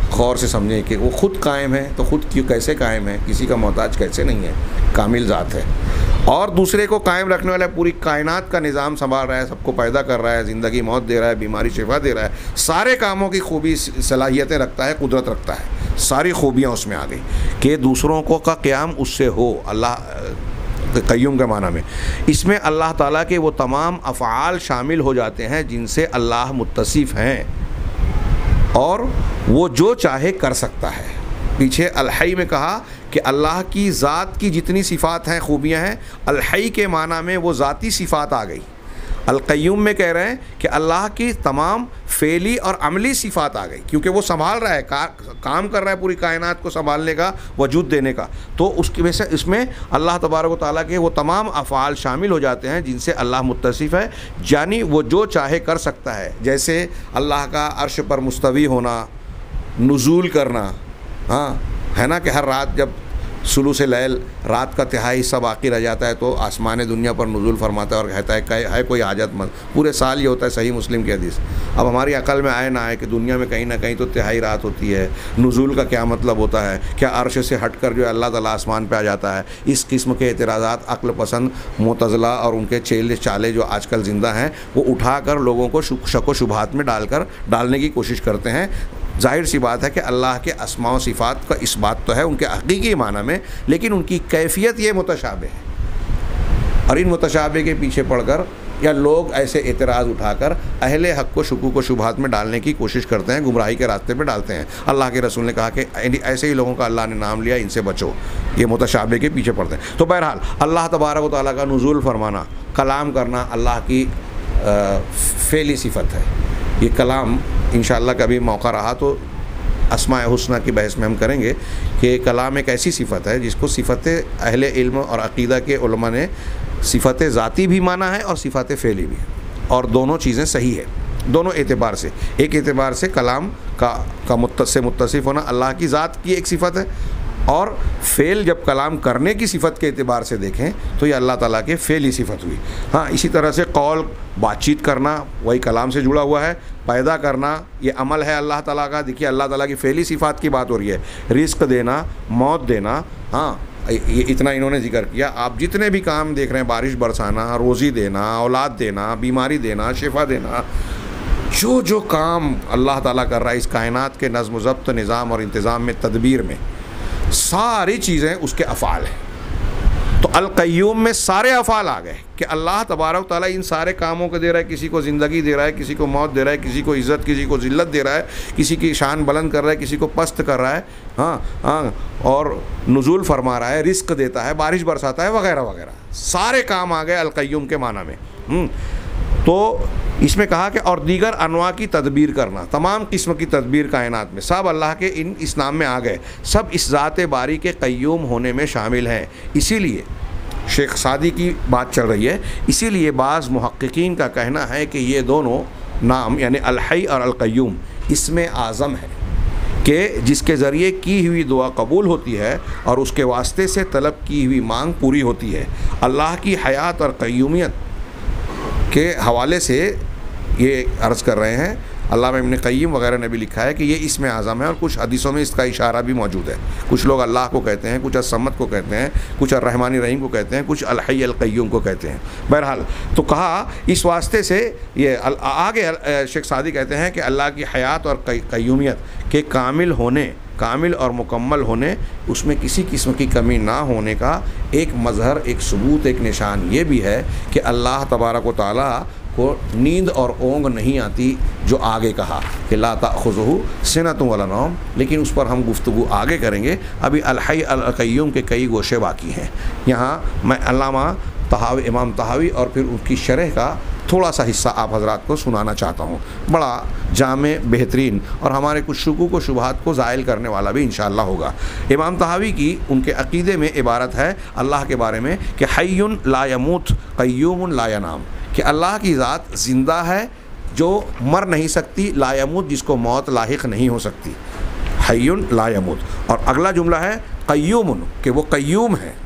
गौर से समझें कि वो खुद कायम है तो खुद क्यों कैसे कायम है, किसी का मोहताज कैसे नहीं है, कामिल ज़ात है। और दूसरे को कायम रखने वाला पूरी कायनात का निज़ाम संभाल रहा है, सबको पैदा कर रहा है, ज़िंदगी मौत दे रहा है, बीमारी शिफा दे रहा है, सारे कामों की खूबी सलाहियतें रखता है, कुदरत रखता है, सारी खूबियाँ उसमें आ गई कि दूसरों को का क़याम उससे हो। अल्लाह क़य्यूम के माना में इसमें अल्लाह ताला के वो तमाम अफ़आल शामिल हो जाते हैं जिनसे अल्लाह मुत्तसिफ़ हैं और वो जो चाहे कर सकता है। पीछे अल-हई में कहा कि अल्लाह की ज़ात की जितनी सिफ़ात हैं, खूबियाँ हैं, अल-हई के माना में वो ज़ाती सिफ़ात आ गई। अल-क़य्यूम में कह रहे हैं कि अल्लाह की तमाम फ़ेली और अमली सिफ़ात आ गई, क्योंकि वो संभाल रहा है, का, काम कर रहा है पूरी कायनात को संभालने का, वजूद देने का। तो उसकी वजह से इसमें अल्लाह तबारक व तआला के वो तमाम अफ़आल शामिल हो जाते हैं जिनसे अल्लाह मुत्तसिफ़ है, यानी वो जो चाहे कर सकता है। जैसे अल्लाह का अर्श पर मुस्तवी होना, नुज़ूल करना, हाँ है ना, कि हर रात जब सुलू से लैल रात का तिहाई हिस्सा बाकी रह जाता है तो आसमान दुनिया पर नुज़ूल फरमाता है और कहता है है कोई हाजतमंद। पूरे साल ये होता है, सही मुस्लिम की हदीस। अब हमारी अकल में आए ना आए कि दुनिया में कहीं ना कहीं तो तिहाई रात होती है, नुज़ूल का क्या मतलब होता है, क्या अर्श से हट कर जो है अल्लाह ताला आसमान पे आ जाता है। इस किस्म के एतराज़ात अक्ल पसंद मुतज़िला और उनके चेले चाले जो आजकल ज़िंदा हैं वो उठाकर लोगों को शक व शुबहात में डालकर डालने की कोशिश करते हैं। जाहिर सी बात है कि अल्लाह के अस्मा व सिफ़ात का इस बात तो है उनके हकीकी माना में, लेकिन उनकी कैफियत ये मुतशाबे है। और इन मुतशाबे के पीछे पड़कर या लोग ऐसे एतराज़ उठाकर अहले हक़ को शुकूक व शुबहात में डालने की कोशिश करते हैं, गुमराही के रास्ते पे डालते हैं। अल्लाह के रसूल ने कहा कि ऐसे ही लोगों का अल्लाह ने नाम लिया, इनसे बचो, ये मुतशाबे के पीछे पड़ते हैं। तो बहरहाल अल्लाह तबारक व तआला का नुज़ूल फरमाना, कलाम करना अल्लाह की फ़ेली सिफ़त है। ये कलाम इंशाअल्लाह कभी मौका रहा तो अस्माए हुस्ना की बहस में हम करेंगे कि कलाम एक ऐसी सिफ़त है जिसको सिफ़त अहले इल्म और अक़ीदा के उलमा ने सिफ़त ज़ाती भी माना है और सिफ़त फ़ेली भी, और दोनों चीज़ें सही है दोनों एतबार से। एक एतबार से कलाम का का मुत्त से मुत्तसिफ़ होना अल्लाह की ज़ात की एक सिफ़त है, और फ़ेल जब कलाम करने की सिफ़त के एतबार से देखें तो ये अल्लाह ताला के फ़ेली सिफ़त हुई। हाँ, इसी तरह से कौल बातचीत करना वही कलाम से जुड़ा हुआ है, पैदा करना ये अमल है अल्लाह ताला का। देखिए अल्लाह ताला की फ़ेली सिफ़ात की बात हो रही है, रिज़्क़ देना, मौत देना, हाँ ये इतना इन्होंने जिक्र किया। आप जितने भी काम देख रहे हैं, बारिश बरसाना, रोज़ी देना, औलाद देना, बीमारी देना, शिफा देना, जो जो काम अल्लाह ताला कर रहा है इस कायनात के नज़्म ज़ब्त निज़ाम और इंतज़ाम में, तदबीर में, सारी चीज़ें उसके अफ़ाल हैं। तो अल-क़य्यूम में सारे अफ़ाल आ गए कि अल्लाह तबारक ताला इन सारे कामों को दे रहा है, किसी को ज़िंदगी दे रहा है, किसी को मौत दे रहा है, किसी को इज़्ज़त, किसी को ज़िल्लत दे रहा है, किसी की शान बुलंद कर रहा है, किसी को पस्त कर रहा है, हाँ हाँ और नुज़ूल फरमा रहा है, रिज़्क़ देता है, बारिश बरसाता है, वगैरह वगैरह सारे काम आ गए अल-क़य्यूम के माना में। तो इसमें कहा कि और दीगर अनवा की तदबीर करना, तमाम किस्म की तदबीर कायनात में सब अल्लाह के इन इस नाम में आ गए, सब इस ज़ात बारी के क़य्यूम होने में शामिल हैं। इसीलिए शेख सादी की बात चल रही है, इसीलिए बाज़ मुहक्किकीन का कहना है कि ये दोनों नाम यानी अल-हई और अल-क़य्यूम इसमें आज़म है कि जिसके ज़रिए की हुई दुआ कबूल होती है और उसके वास्ते से तलब की हुई मांग पूरी होती है। अल्लाह की हयात और क़य्यूमियत के हवाले से ये अर्ज़ कर रहे हैं। अल्लामा इब्न क़य्यिम वगैरह ने भी लिखा है कि ये इसमें आज़म है, और कुछ हदीसों में इसका इशारा भी मौजूद है। कुछ लोग अल्लाह को कहते हैं, कुछ अस-समद को कहते हैं, कुछ अर्रहमानी रहीम को कहते हैं, कुछ अल-हय्य अल-क़य्यूम को कहते हैं। बहरहाल तो कहा इस वास्ते से ये आगे शेख सादी कहते हैं कि अल्लाह की हयात और क़य्यूमियत के कामिल होने, कामिल और मुकम्मल होने, उसमें किसी किस्म की कमी ना होने का एक मज़हर, एक सबूत, एक निशान ये भी है कि अल्लाह तबारक व तआला को नींद और ओंग नहीं आती, जो आगे कहा कि ला ताख़ुज़ुहु सिनतुन वला नौम, लेकिन उस पर हम गुफ्तगू आगे करेंगे। अभी अल-हय्य अल-क़य्यूम के कई गोशे बाकी हैं। यहाँ मैं अल्लामा तहावी, इमाम तहावी और फिर उनकी शरह का थोड़ा सा हिस्सा आप हज़रात को सुनाना चाहता हूँ, बड़ा जामे, बेहतरीन और हमारे कुछ शुकूक व शुबहात को ज़ाइल करने वाला भी इंशाअल्लाह होगा। इमाम तहावी की उनके अक़ीदे में इबारत है अल्लाह के बारे में कि हय्युन ला यमूत क़य्यूमुन ला यनाम, कि अल्लाह की ज़ात ज़िंदा है जो मर नहीं सकती, ला यमूत जिसको मौत लाहिक नहीं हो सकती, हय्युन ला यमूत। और अगला जुमला है क़य्यूमुन, कि वो क़य्यूम है,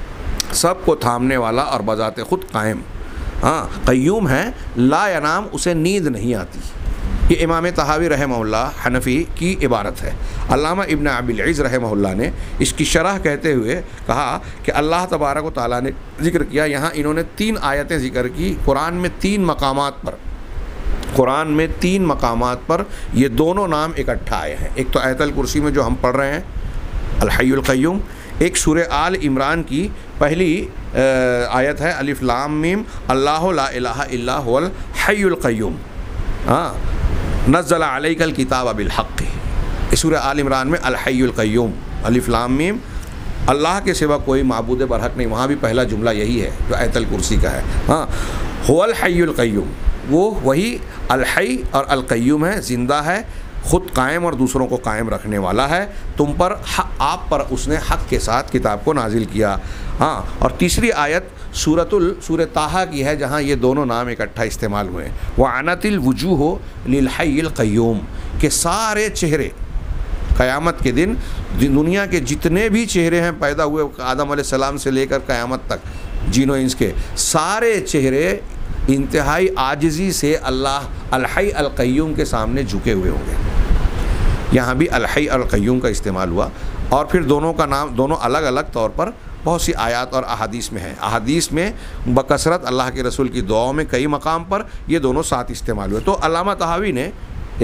सब को थामने वाला और बज़ाते ख़ुद कायम। हाँ, क़य्यूम है, ला यनाम, उसे नींद नहीं आती। ये इमाम तहावी रहमहुल्लाह हनफ़ी की इबारत है। अल्लामा इब्न अबिल इज़्ज़ रहमहुल्लाह ने इसकी शरह कहते हुए कहा कि अल्लाह तबारक व तआला ने ज़िक्र किया, यहाँ इन्होंने तीन आयतें ज़िक्र की कुरान में तीन मकामात पर, कुरान में तीन मकामात पर ये दोनों नाम इकट्ठा आए हैं। एक तो आयतुल कुर्सी में जो हम पढ़ रहे हैं अल हय्युल क़य्यूम, एक सूरह आल इमरान की पहली आयत है अलिफ लाम मीम अल्लाहु ला इलाहा इल्ला हुवल हय्युल क़य्यूम, हाँ नज़्ज़ल अलैकल किताब बिल हक़्क़। इस सूरह आल इमरान में अल हय्युल क़य्यूम अलिफ लाम मीम अल्लाह के सिवा कोई माबूद बरहक नहीं, वहाँ भी पहला जुमला यही है जो आयतुल कुर्सी का है। हाँ हुवल हय्युल क़य्यूम, वो वही अल हय्य और अल क़य्यूम है, ज़िंदा है, ख़ुद कायम और दूसरों को कायम रखने वाला है। तुम पर आप पर उसने हक़ के साथ किताब को नाजिल किया। हाँ, और तीसरी आयत सूरतुल सूरह ताहा की है जहाँ ये दोनों नाम इकट्ठा इस्तेमाल हुए हैं। व अनतिल वजूह लिल हय्यिल क़य्यूम, के सारे चेहरे क़यामत के दिन दुनिया के जितने भी चेहरे हैं पैदा हुए आदम अलैहिस्सलाम से लेकर क़यामत तक जीनो इंस के सारे चेहरे इंतहाई आजिज़ी से अल्लाह अल हय्य अल क़य्यूम के सामने झुके हुए होंगे। यहाँ भी अल हय्य अल क़य्यूम का इस्तेमाल हुआ और फिर दोनों का नाम दोनों अलग अलग तौर पर बहुत सी आयात और अहादीस में है। अहादीस में बकसरत अल्लाह के रसूल की दुआओं में कई मकाम पर ये दोनों साथ इस्तेमाल हुए। तो अल्लामा तहावी ने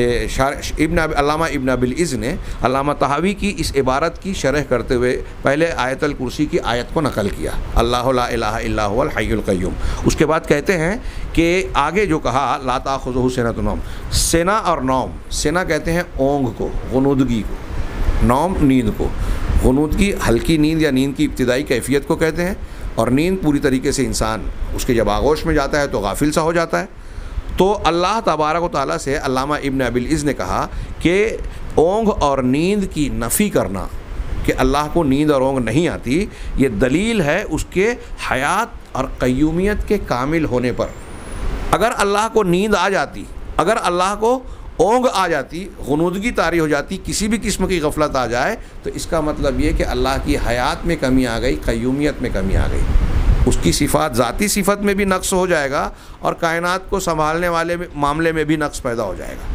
इब्न अल्लामा इब्न अबिल इज़्ज़ ने अल्लामा तहावी की इस इबारत की शरह करते हुए पहले आयतुल कुर्सी की आयत को नकल किया, अल्लाहु ला इलाहा इल्ला हुवल हय्युल क़य्यूम। उसके बाद कहते हैं कि आगे जो कहा ला ताख़ुज़ुहु सिनतुन नौम, सेना और नौम, सेना कहते हैं ओंघ को, गुनूदगी को, नौम नींद को। गुनूदगी हल्की नींद या नींद की इब्तिदाई कैफियत को कहते हैं, और नींद पूरी तरीके से इंसान उसके जब आगोश में जाता है तो गाफिल सा हो जाता है। तो अल्लाह तबारक व तआला से अल्लामा इब्न अबिल इज़्ज़ ने कहा कि ओंघ और नींद की नफ़ी करना, कि अल्लाह को नींद और ओंघ नहीं आती, ये दलील है उसके हयात और क़य्यूमियत के कामिल होने पर। अगर अल्लाह को नींद आ जाती, अगर अल्लाह को ओंघ आ जाती, गुनूदगी तारी हो जाती, किसी भी किस्म की गफलत आ जाए, तो इसका मतलब ये कि अल्लाह की हयात में कमी आ गई, क़य्यूमियत में कमी आ गई, उसकी सिफ़ात ज़ाती सिफ़त में भी नक्स हो जाएगा और कायनात को संभालने वाले मामले में भी नक्स पैदा हो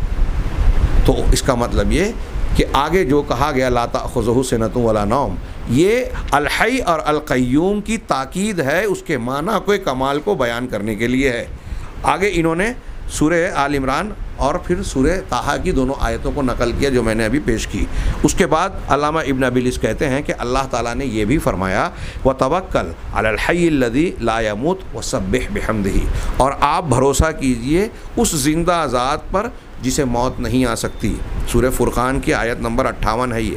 जाएगा। तो इसका मतलब ये कि आगे जो कहा गया ला ताख़ुज़ुहु सिनतुन वला नौम, ये अल हय्य और अल क़य्यूम की ताकीद है, उसके माना को कमाल को बयान करने के लिए है। आगे इन्होंने सूरह आल इमरान और फिर सूरह ताहा की दोनों आयतों को नकल किया जो मैंने अभी पेश की। उसके बाद अल्लामा इब्न अबिल इज़्ज़ कहते हैं कि अल्लाह ताला ने यह भी फरमाया व तवक्कल अलल हय्यिल लज़ी ला यमूत वसब्बिह बिहम्दिही, और आप भरोसा कीजिए उस ज़िंदा ज़ात पर जिसे मौत नहीं आ सकती। सूरह फ़ुरक़ान की आयत नंबर अट्ठावन है ये।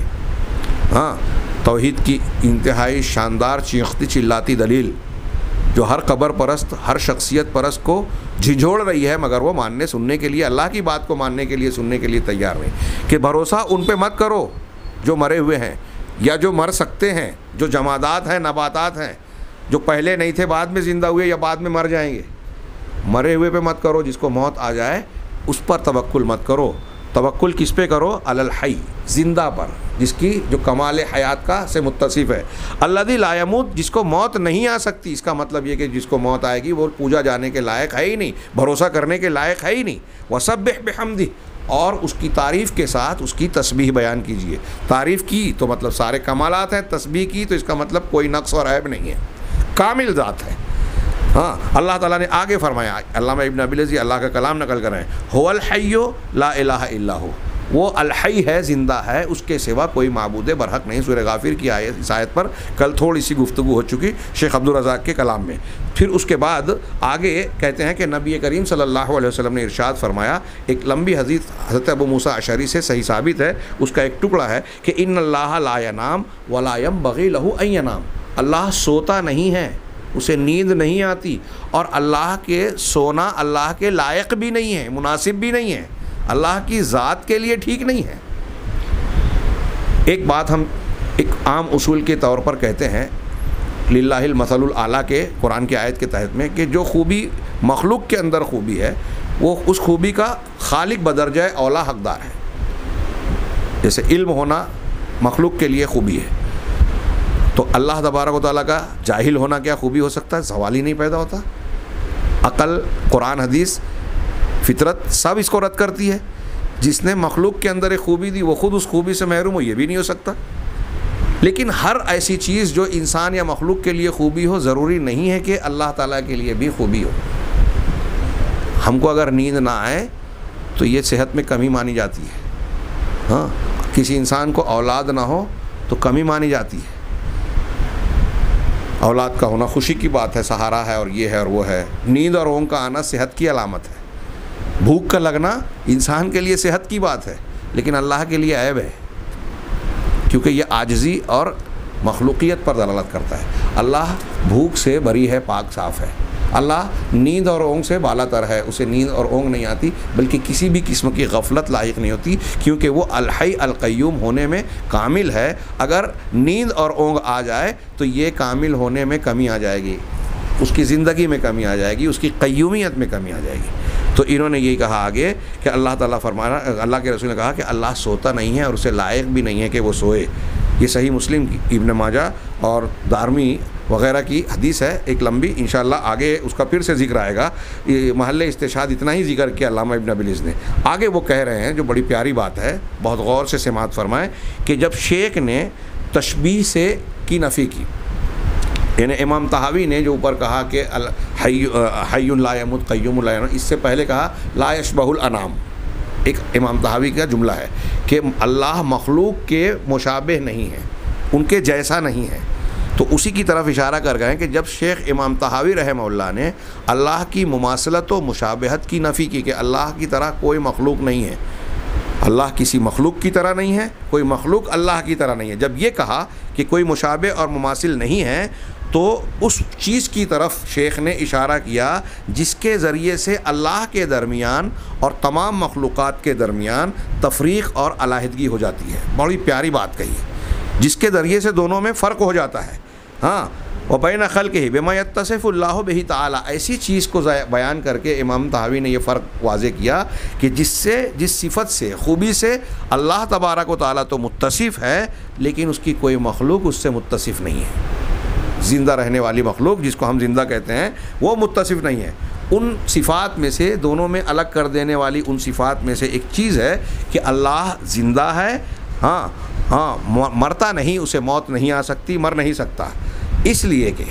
हाँ, तौहीद की इंतहाई शानदार चीखती चिल्लाती दलील जो हर कबर परस्त, हर शख्सियत परस्त को झिझोड़ रही है, मगर वो मानने सुनने के लिए, अल्लाह की बात को मानने के लिए, सुनने के लिए तैयार नहीं। कि भरोसा उन पे मत करो जो मरे हुए हैं या जो मर सकते हैं, जो जमादात हैं, नबातात हैं, जो पहले नहीं थे बाद में ज़िंदा हुए या बाद में मर जाएंगे। मरे हुए पे मत करो, जिसको मौत आ जाए उस पर तवक्कुल मत करो। तवक्कुल किस पे करो? अलल हय्य, ज़िंदा पर, जिसकी जो कमाल हयात का से मुत्तसिफ़ है। अल्लज़ी ला यमूत, जिसको मौत नहीं आ सकती। इसका मतलब ये कि जिसको मौत आएगी वो पूजा जाने के लायक है ही नहीं, भरोसा करने के लायक है ही नहीं। वसब्बिह बिहम्दिही, और उसकी तारीफ़ के साथ उसकी तस्बीह बयान कीजिए। तारीफ़ की तो मतलब सारे कमालात हैं, तस्बीह की तो इसका मतलब कोई नक्स और ऐब नहीं है, कामिल ज़ात है। हाँ, अल्लाह ताला ने आगे फरमाया, अल्लामा इब्न अबिल इज़्ज़ अल्लाह का कलाम नकल कर रहे हैं, हुवल हय्यु ला इलाहा इल्ला हु, वो अल हय्य है, ज़िंदा है, उसके सिवा कोई माबूद बरहक नहीं। सूरह गाफिर की आयत, इस आयत पर कल थोड़ी सी गुफ्तगू हो चुकी शेख अब्दुल रज़ाक के कलाम में। फिर उसके बाद आगे कहते हैं कि नबी करीम सल्लल्लाहु अलैहि वसल्लम ने इरशाद फरमाया, एक लंबी हदीस हज़रत अबू मूसा अशअरी से सही साबित है, उसका एक टुकड़ा है कि इन्नल्लाह ला यनाम वला यंबग़ी लहू अन यनाम, अल्लाह सोता नहीं है, उसे नींद नहीं आती, और अल्लाह के सोना अल्लाह के लायक भी नहीं है, मुनासिब भी नहीं है, अल्लाह की ज़ात के लिए ठीक नहीं है। एक बात हम एक आम उसूल के तौर पर कहते हैं लिल्लाहिल मसलुल आला के कुरान की आयत के तहत में, कि जो खूबी मखलूक के अंदर खूबी है वो उस खूबी का खालिक बदरजा औला हकदार है। जैसे इल्म होना मखलूक के लिए खूबी है, तो अल्लाह तबारक व तआला का जाहिल होना क्या खूबी हो सकता है? सवाल ही नहीं पैदा होता। अक़ल, कुरान, हदीस, फितरत सब इसको रद्द करती है जिसने मखलूक के अंदर एक खूबी दी वो ख़ुद उस खूबी से महरूम हो, ये भी नहीं हो सकता। लेकिन हर ऐसी चीज़ जो इंसान या मखलूक के लिए खूबी हो, ज़रूरी नहीं है कि अल्लाह ताला के लिए भी खूबी हो। हमको अगर नींद ना आए तो ये सेहत में कमी मानी जाती है। हाँ, किसी इंसान को औलाद ना हो तो कमी मानी जाती है। औलाद का होना खुशी की बात है, सहारा है और ये है और वो है। नींद और ऊँग का आना सेहत की अलामत है। भूख का लगना इंसान के लिए सेहत की बात है, लेकिन अल्लाह के लिए ऐब है, क्योंकि ये आजिज़ी और मखलूकियत पर दलालत करता है। अल्लाह भूख से बरी है, पाक साफ़ है। अल्लाह नींद और ऊँग से बालातर है, उसे नींद और ऊँग नहीं आती, बल्कि किसी भी किस्म की गफलत लायक नहीं होती, क्योंकि वो अल हई अल क़य्यूम होने में कामिल है। अगर नींद और ऊँग आ जाए तो ये कामिल होने में कमी आ जाएगी, उसकी ज़िंदगी में कमी आ जाएगी, उसकी क़य्यूमियत में कमी आ जाएगी। तो इन्होंने यही कहा आगे कि अल्लाह ताला फरमाना, अल्लाह के रसूल ने कहा कि अल्लाह सोता नहीं है और उसे लायक भी नहीं है कि वो सोए। ये सही मुस्लिम की, इब्न माजा और दारमी वग़ैरह की हदीस है, एक लंबी, इंशाअल्लाह आगे उसका फिर से जिक्र आएगा। ये महल्ले इस्तिशाद इतना ही जिक्र किया अल्लामा इब्न अबिल इज़्ज़ ने। आगे वो कह रहे हैं, जो बड़ी प्यारी बात है, बहुत गौर से समाअत फरमाएँ, कि जब शेख ने तशबीह से की नफ़ी की, यानी इमाम तहावी ने जो ऊपर कहा कि हय्युन ला यमूत क़य्यूमुन ला यनाम, इससे पहले कहा ला यशबहुल अनाम, एक इमाम तहावी का जुमला है कि अल्लाह मखलूक के मुशाबिह नहीं है, उनके जैसा नहीं है। तो उसी की तरफ इशारा कर गए कि जब शेख इमाम तहावी रहमहुल्लाह ने अल्लाह की मुमासलत व मुशाबहत की नफ़ी की कि अल्लाह की तरह कोई मखलूक नहीं है, अल्लाह किसी मखलूक की तरह नहीं है, कोई मखलूक अल्लाह की तरह नहीं है, जब ये कहा कि कोई मुशाबह और मुमासिल नहीं है, तो उस चीज़ की तरफ शेख ने इशारा किया जिसके ज़रिए से अल्लाह के दरमियान और तमाम मखलूक़ात के दरमियान तफरीक़ और अलहदगी हो जाती है। बड़ी प्यारी बात कही है, जिसके ज़रिए से दोनों में फ़र्क हो जाता है। हाँ, व बैन ख़ल्क़िही बिमा यत्तसिफ़ुल्लाहु बिही तआला, ऐसी चीज़ को बयान करके इमाम तहावी ने यह फ़र्क वाज़े किया कि जिससे जिस सिफ़त से, ख़ूबी से अल्लाह तबारक व तआला तो मुत्तसिफ़ है, लेकिन उसकी कोई मखलूक उससे मुत्तसिफ़ नहीं है। ज़िंदा रहने वाली मखलूक जिसको हम ज़िंदा कहते हैं, वो मुत्तसिफ़ नहीं है। उन सिफ़ात में से, दोनों में अलग कर देने वाली उन सिफ़ात में से एक चीज़ है कि अल्लाह ज़िंदा है। हाँ हाँ, मरता नहीं, उसे मौत नहीं आ सकती, मर नहीं सकता, इसलिए कि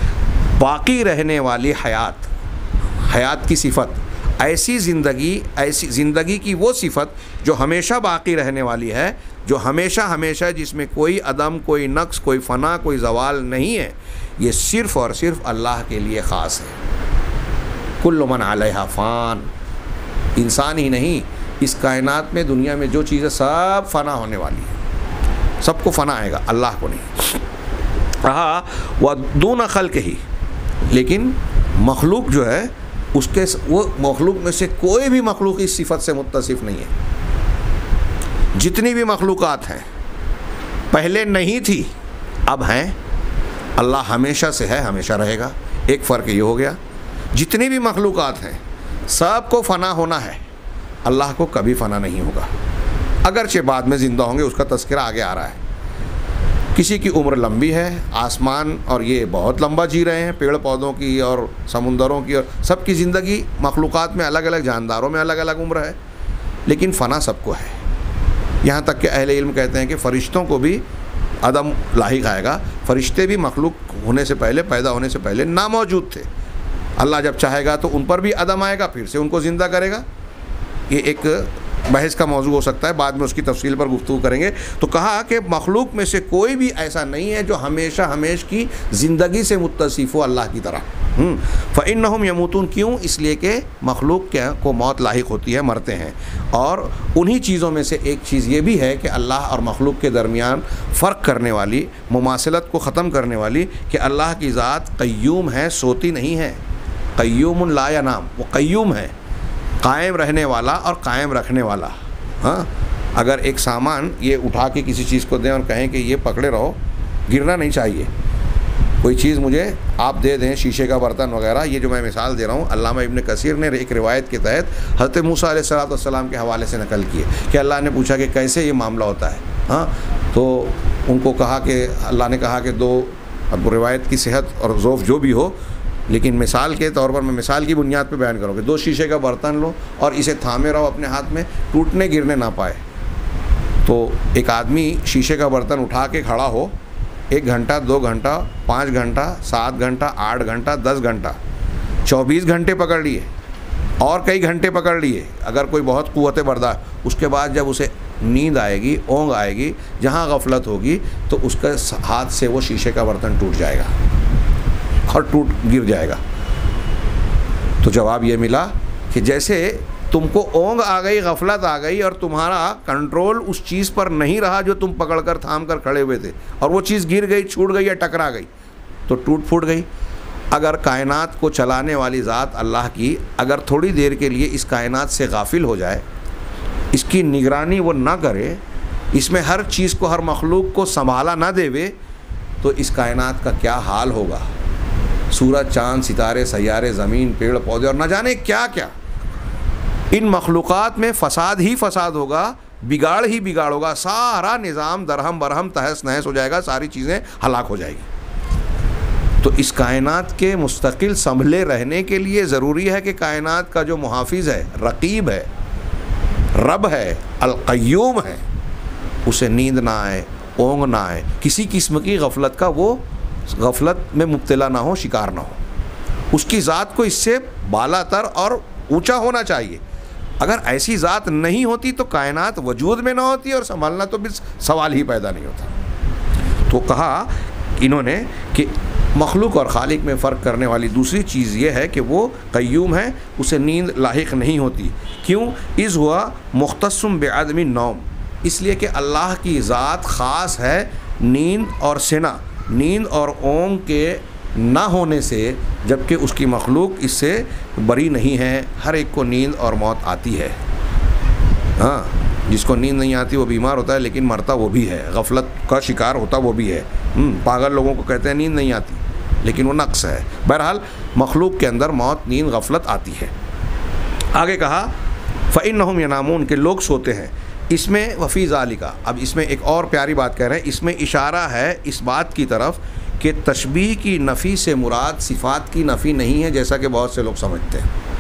बाकी रहने वाली हयात, हयात की सिफ़त, ऐसी ज़िंदगी, ऐसी ज़िंदगी की वो सिफ़त जो हमेशा बाकी रहने वाली है, जो हमेशा हमेशा, जिसमें कोई अदम, कोई नक्स, कोई फ़ना, कोई ज़वाल नहीं है, ये सिर्फ़ और सिर्फ़ अल्लाह के लिए ख़ास है। कुल्लु मन अलैहा फ़ान, इंसान ही नहीं, इस कायनात में, दुनिया में जो चीज़ें सब फ़ना होने वाली है, सबको फ़ना आएगा, अल्लाह को नहीं। कहा व दून ख़ल्क़िही, लेकिन मखलूक जो है उसके, वो मखलूक में से कोई भी मखलूक इस सिफ़त से मुत्तसिफ़ नहीं है। जितनी भी मखलूक़ात हैं, पहले नहीं थी, अब हैं। अल्लाह हमेशा से है, हमेशा रहेगा, एक फ़र्क ये हो गया। जितनी भी मखलूक़ात हैं सबको फ़ना होना है, अल्लाह को कभी फ़ना नहीं होगा, अगरचे बाद में ज़िंदा होंगे, उसका तज़किरा आगे आ रहा है। किसी की उम्र लंबी है, आसमान और ये बहुत लंबा जी रहे हैं, पेड़ पौधों की और समुंदरों की, और सबकी ज़िंदगी मखलूक़ात में अलग अलग, जानदारों में अलग अलग उम्र है, लेकिन फ़ना सबको है। यहाँ तक कि अहले इल्म कहते हैं कि फ़रिश्तों को भी अदम लाहिक आएगा। फ़रिश्ते भी मखलूक होने से पहले, पैदा होने से पहले नामौजूद थे। अल्लाह जब चाहेगा तो उन पर भी अदम आएगा, फिर से उनको ज़िंदा करेगा। ये एक बहस का मौजू हो सकता है, बाद में उसकी तफसील पर गुफ्तगू करेंगे। तो कहा कि मखलूक में से कोई भी ऐसा नहीं है जो हमेशा हमेश की ज़िंदगी से मुत्तसिफ़ हो अल्लाह की तरह। फ़इन्नहुम यमूतून, क्यों? इसलिए कि मखलूक क्या को मौत लाहिक होती है, मरते हैं। और उन्हीं चीज़ों में से एक चीज़ ये भी है कि अल्लाह और मखलूक के दरमियान फ़र्क करने वाली, मुमासिलत को ख़त्म करने वाली, कि अल्लाह की ज़ात क़य्यूम है, सोती नहीं है। क़य्यूमुन ला यनाम, वो क़य्यूम है, कायम रहने वाला और कायम रखने वाला। हाँ, अगर एक सामान ये उठा के किसी चीज़ को दें और कहें कि ये पकड़े रहो, गिरना नहीं चाहिए। कोई चीज़ मुझे आप दे दें, शीशे का बर्तन वगैरह, ये जो मैं मिसाल दे रहा हूँ, अल्लामा इब्न कसीर ने एक रिवायत के तहत हज़रत मूसा अलैहिस्सलाम के हवाले से नकल किए कि अल्लाह ने पूछा कि कैसे ये मामला होता है। हाँ, तो उनको कहा कि अल्लाह ने कहा कि दो, अब रिवायत की सेहत और ज़ोफ़ जो भी हो, लेकिन मिसाल के तौर पर मैं मिसाल की बुनियाद पर बयान करूँ कि दो शीशे का बर्तन लो और इसे थामे रहो अपने हाथ में, टूटने गिरने ना पाए। तो एक आदमी शीशे का बर्तन उठा के खड़ा हो, एक घंटा, दो घंटा, पाँच घंटा, सात घंटा, आठ घंटा, दस घंटा, चौबीस घंटे पकड़ लिए और कई घंटे पकड़ लिए, अगर कोई बहुत कुव्वत बर्दाश्त, उसके बाद जब उसे नींद आएगी, ओंग आएगी, जहाँ गफलत होगी तो उसके हाथ से वो शीशे का बर्तन टूट जाएगा और टूट गिर जाएगा। तो जवाब ये मिला कि जैसे तुमको ओंग आ गई, गफलत आ गई और तुम्हारा कंट्रोल उस चीज़ पर नहीं रहा जो तुम पकड़कर थाम कर खड़े हुए थे, और वो चीज़ गिर गई, छूट गई या टकरा गई तो टूट फूट गई। अगर कायनात को चलाने वाली ज़ात अल्लाह की अगर थोड़ी देर के लिए इस कायनात से गाफिल हो जाए, इसकी निगरानी वो ना करे, इसमें हर चीज़ को, हर मखलूक को संभाला ना देवे, तो इस कायनात का क्या हाल होगा। सूरज, चाँद, सितारे, सैयारे, ज़मीन, पेड़ पौधे और न जाने क्या क्या, इन मखलूक़ात में फ़साद ही फ़साद होगा, बिगाड़ ही बिगाड़ होगा, सारा निज़ाम दरहम बरहम तहस नहस हो जाएगा, सारी चीज़ें हलाक हो जाएगी। तो इस कायनात के मुस्तकिल संभले रहने के लिए ज़रूरी है कि कायनात का जो मुहाफिज़ है, रकीब है, रब है, अल-क़य्यूम है, उसे नींद ना आए, ओंग ना आए, किसी किस्म की गफलत का वो गफलत में मुब्तला ना हो, शिकार ना हो। उसकी ज़ात को इससे बालातर और ऊंचा होना चाहिए। अगर ऐसी ज़ात नहीं होती तो कायनात वजूद में ना होती और संभालना तो भी सवाल ही पैदा नहीं होता। तो कहा इन्होंने कि मखलूक और खालिक में फ़र्क करने वाली दूसरी चीज़ ये है कि वो क़य्यूम है, उसे नींद लाहिक नहीं होती। क्यों? इज़ हुआ मुख्तस्सुम बिअदमी नौम, इसलिए कि अल्लाह की ज़ात ख़ास है नींद और सिना, नींद और ओंग के ना होने से, जबकि उसकी मखलूक इससे बरी नहीं है। हर एक को नींद और मौत आती है। हाँ, जिसको नींद नहीं आती वो बीमार होता है लेकिन मरता वो भी है, गफलत का शिकार होता वो भी है। पागल लोगों को कहते हैं नींद नहीं आती, लेकिन वो नक्स है। बहरहाल मखलूक के अंदर मौत, नींद, गफलत आती है। आगे कहा फ़इन्नहुम यनामून, के लोग सोते हैं। इसमें वफ़ी ज़ालिका, अब इसमें एक और प्यारी बात कह रहे हैं, इसमें इशारा है इस बात की तरफ कि तशबीह की नफ़ी से मुराद सिफ़ात की नफ़ी नहीं है, जैसा कि बहुत से लोग समझते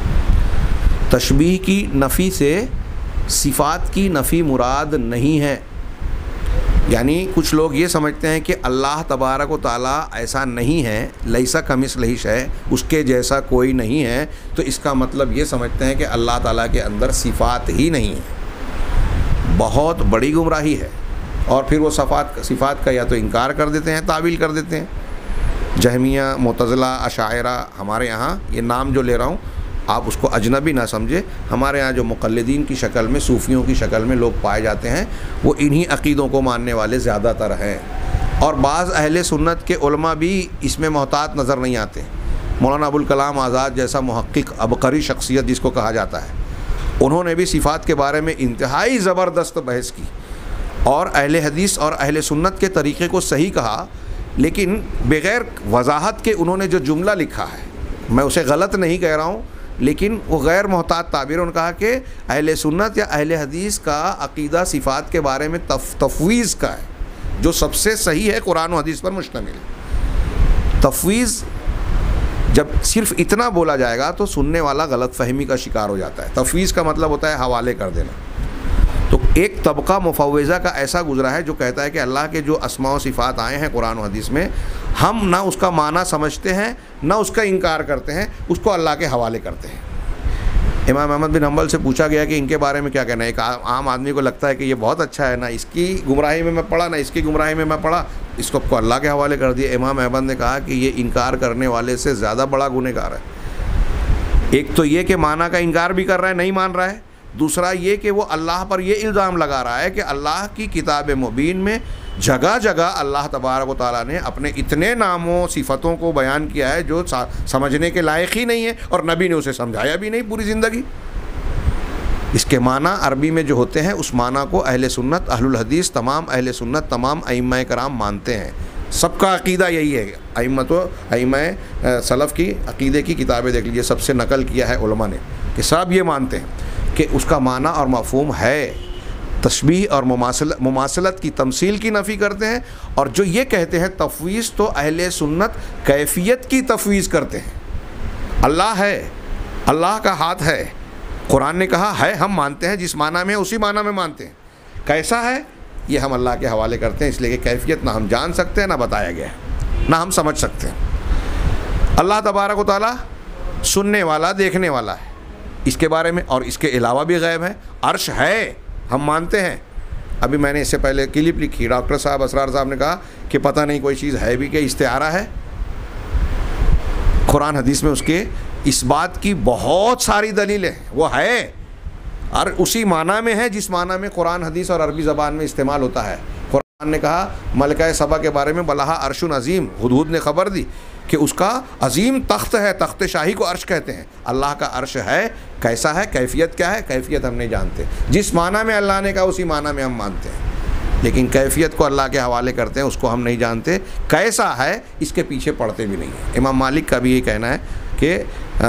हैं। तशबीह की नफ़ी से सिफ़ात की नफ़ी मुराद नहीं है। यानी कुछ लोग ये समझते हैं कि अल्लाह तबारक व तआला ऐसा नहीं है, लैसा कमिस्लिही है, उसके जैसा कोई नहीं है, तो इसका मतलब ये समझते हैं कि अल्लाह ताला के अंदर सिफ़ात ही नहीं है। बहुत बड़ी गुमराही है। और फिर वो सफ़ात सिफ़ात का या तो इनकार कर देते हैं, तावील कर देते हैं। जहमिया, मुतज़िला, अशायरा, हमारे यहाँ ये नाम जो ले रहा हूँ आप उसको अजनबी ना समझे, हमारे यहाँ जो मुक़ल्लिदीन की शक्ल में, सूफ़ियों की शक्ल में लोग पाए जाते हैं, वो इन्हीं अक़ीदों को मानने वाले ज़्यादातर हैं। और बाज़ अहले सुन्नत के उलमा भी इसमें मोहतात नज़र नहीं आते। मौलाना अबुल कलाम आज़ाद जैसा मुहक्किक अबकरी शख्सियत जिसको कहा जाता है, उन्होंने भी सिफ़ात के बारे में इंतहाई ज़बरदस्त बहस की और अहले हदीस और अहले सुन्नत के तरीक़े को सही कहा, लेकिन बग़ैर वजाहत के उन्होंने जो जुमला लिखा है, मैं उसे गलत नहीं कह रहा हूँ, लेकिन वो गैर मोहतात ताबीर। उन्होंने कहा कि अहले सुन्नत या अहले हदीस का अक़ीदा सिफ़ात के बारे में तफ तफ़वीज़ का है, जो सबसे सही है, कुरान और हदीस पर मुश्तमिल। तफ़वीज़ जब सिर्फ़ इतना बोला जाएगा तो सुनने वाला गलत फ़हमी का शिकार हो जाता है। तफ़वीज़ का मतलब होता है हवाले कर देना। तो एक तबका मुफ़व्विज़ा का ऐसा गुज़रा है जो कहता है कि अल्लाह के जो अस्मा व सिफ़ात आए हैं कुरान और हदीस में, हम ना उसका माना समझते हैं, ना उसका इनकार करते हैं, उसको अल्लाह के हवाले करते हैं। इमाम अहमद बिन हम्बल से पूछा गया कि इनके बारे में क्या कहना है। एक आम आदमी को लगता है कि ये बहुत अच्छा है, ना इसकी गुमराही में मैं पढ़ा, ना इसकी गुमराही में मैं पढ़ा, इसको आपको अल्लाह के हवाले कर दिया। इमाम अहमद ने कहा कि ये इनकार करने वाले से ज़्यादा बड़ा गुनहगार है। एक तो ये कि माना का इनकार भी कर रहा है, नहीं मान रहा है, दूसरा ये कि वो अल्लाह पर ये इल्ज़ाम लगा रहा है कि अल्लाह की किताब मुबीन में जगह जगह अल्लाह तबारक व तआला ने अपने इतने नामों सिफ़तों को बयान किया है जो समझने के लायक ही नहीं है, और नबी ने उसे समझाया भी नहीं पूरी ज़िंदगी। इसके माना अरबी में जो होते हैं उस माना को अहले सुन्नत, अहलुल हदीस, तमाम अहले सुन्नत, तमाम अइम्मा कराम मानते हैं। सबका अक़ीदा यही है। अइम्मत व अइम्मा सलफ़ की अक़ीदे की किताबें देख लीजिए, सबसे नकल किया है उलमा ने कि सब ये मानते हैं कि उसका माना और मफ़हूम है। तशबीह और मुमासलत मुमासलत की तमसील की नफ़ी करते हैं, और जो ये कहते हैं तफ़वीज़, तो अहले सुन्नत कैफ़ियत की तफ़वीज़ करते हैं। अल्लाह है, अल्लाह का हाथ है। कुरान ने कहा है, हम मानते हैं, जिस माना में है उसी माना में मानते हैं। कैसा है ये हम अल्लाह के हवाले करते हैं, इसलिए कि कैफियत ना हम जान सकते हैं, ना बताया गया है, ना हम समझ सकते हैं। अल्लाह तबारक व तआला सुनने वाला, देखने वाला है, इसके बारे में और इसके अलावा भी गैब है। अर्श है, हम मानते हैं। अभी मैंने इससे पहले क्लिप लिखी, डॉक्टर साहब असरार साहब ने कहा कि पता नहीं कोई चीज़ है भी कि इस्तिआरा है। कुरान हदीस में उसके इस बात की बहुत सारी दलीलें हैं, वो है और उसी माना में है जिस माना में कुरान हदीस और अरबी ज़बान में इस्तेमाल होता है। कुरान ने कहा मलका सबा के बारे में, बलहा अर्शुन अजीम, हुदहुद ने खबर दी कि उसका अजीम तख्त है, तख्त शाही को अर्श कहते हैं। अल्लाह का अर्श है, कैसा है, कैफियत क्या है, कैफियत हम नहीं जानते। जिस माना में अल्लाह ने कहा उसी माना में हम मानते हैं, लेकिन कैफियत को अल्लाह के हवाले करते हैं, उसको हम नहीं जानते। कैसा है इसके पीछे पड़ते भी नहीं हैं। इमाम मालिक का भी यही कहना है कि आ,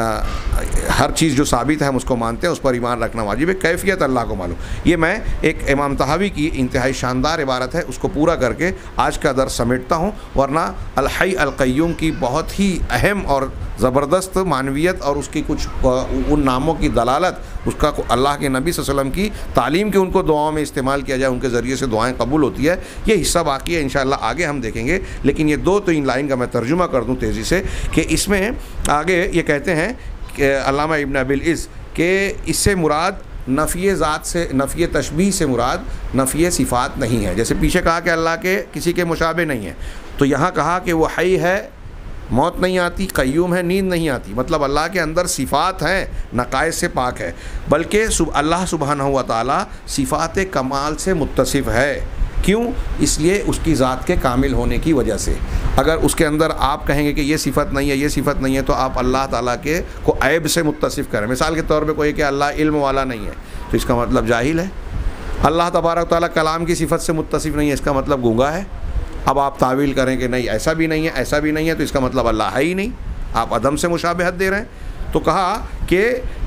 हर चीज़ जो साबित है हम उसको मानते हैं, उस पर ईमान रखना वाजिब है, कैफियत अल्लाह को मालूम। ये मैं एक इमाम तहावी की इंतहाई शानदार इबारत है, उसको पूरा करके आज का दर्स समेटता हूँ, वरना अल हई अल क़य्यूम की बहुत ही अहम और ज़बरदस्त मानवियत और उसकी कुछ उन नामों की दलालत, उसका अल्लाह के नबी सल्लल्लाहु अलैहि वसल्लम की तालीम के उनको दुआओं में इस्तेमाल किया जाए, उनके ज़रिए से दुआएँ कबूल होती है, ये हिस्सा बाकी है, इंशाअल्लाह आगे हम देखेंगे। लेकिन ये दो तीन लाइन का मैं तर्जुमा कर दूँ तेज़ी से कि इसमें आगे ये कहते हैं कि अल्लामा इब्न अबिल इज़्ज़ के इससे मुराद नफ़ी ज़ात से, नफ़ी तशबीह से मुराद नफ़ी सिफ़ात नहीं है। जैसे पीछे कहा कि अल्लाह के किसी के मुशाबे नहीं है, तो यहाँ कहा कि वो हई है, मौत नहीं आती, क़य्यूम है, नींद नहीं आती, मतलब अल्लाह के अंदर सिफ़ात हैं, नक़ाइस से पाक है, बल्कि अल्लाह सुब्हानहू व तआला सिफ़ात कमाल से मुत्तसिफ़ है। क्यों? इसलिए उसकी ज़ात के कामिल होने की वजह से। अगर उसके अंदर आप कहेंगे कि ये सिफ़त नहीं है, ये सिफ़त नहीं है, तो आप अल्लाह ताला के को ऐब से मुत्तसिफ़ करें। मिसाल के तौर पे कोई कि अल्लाह इल्म वाला नहीं है, तो इसका मतलब जाहिल है। अल्लाह तबारक ताला कलाम की सिफ़त से मुत्तसिफ़ नहीं है, इसका मतलब गूंगा है। अब आप तावील करें कि नहीं ऐसा भी नहीं है, ऐसा भी नहीं है, तो इसका मतलब अल्लाह है ही नहीं, आप अदम से मुशाबहत दे रहे हैं। तो कहा कि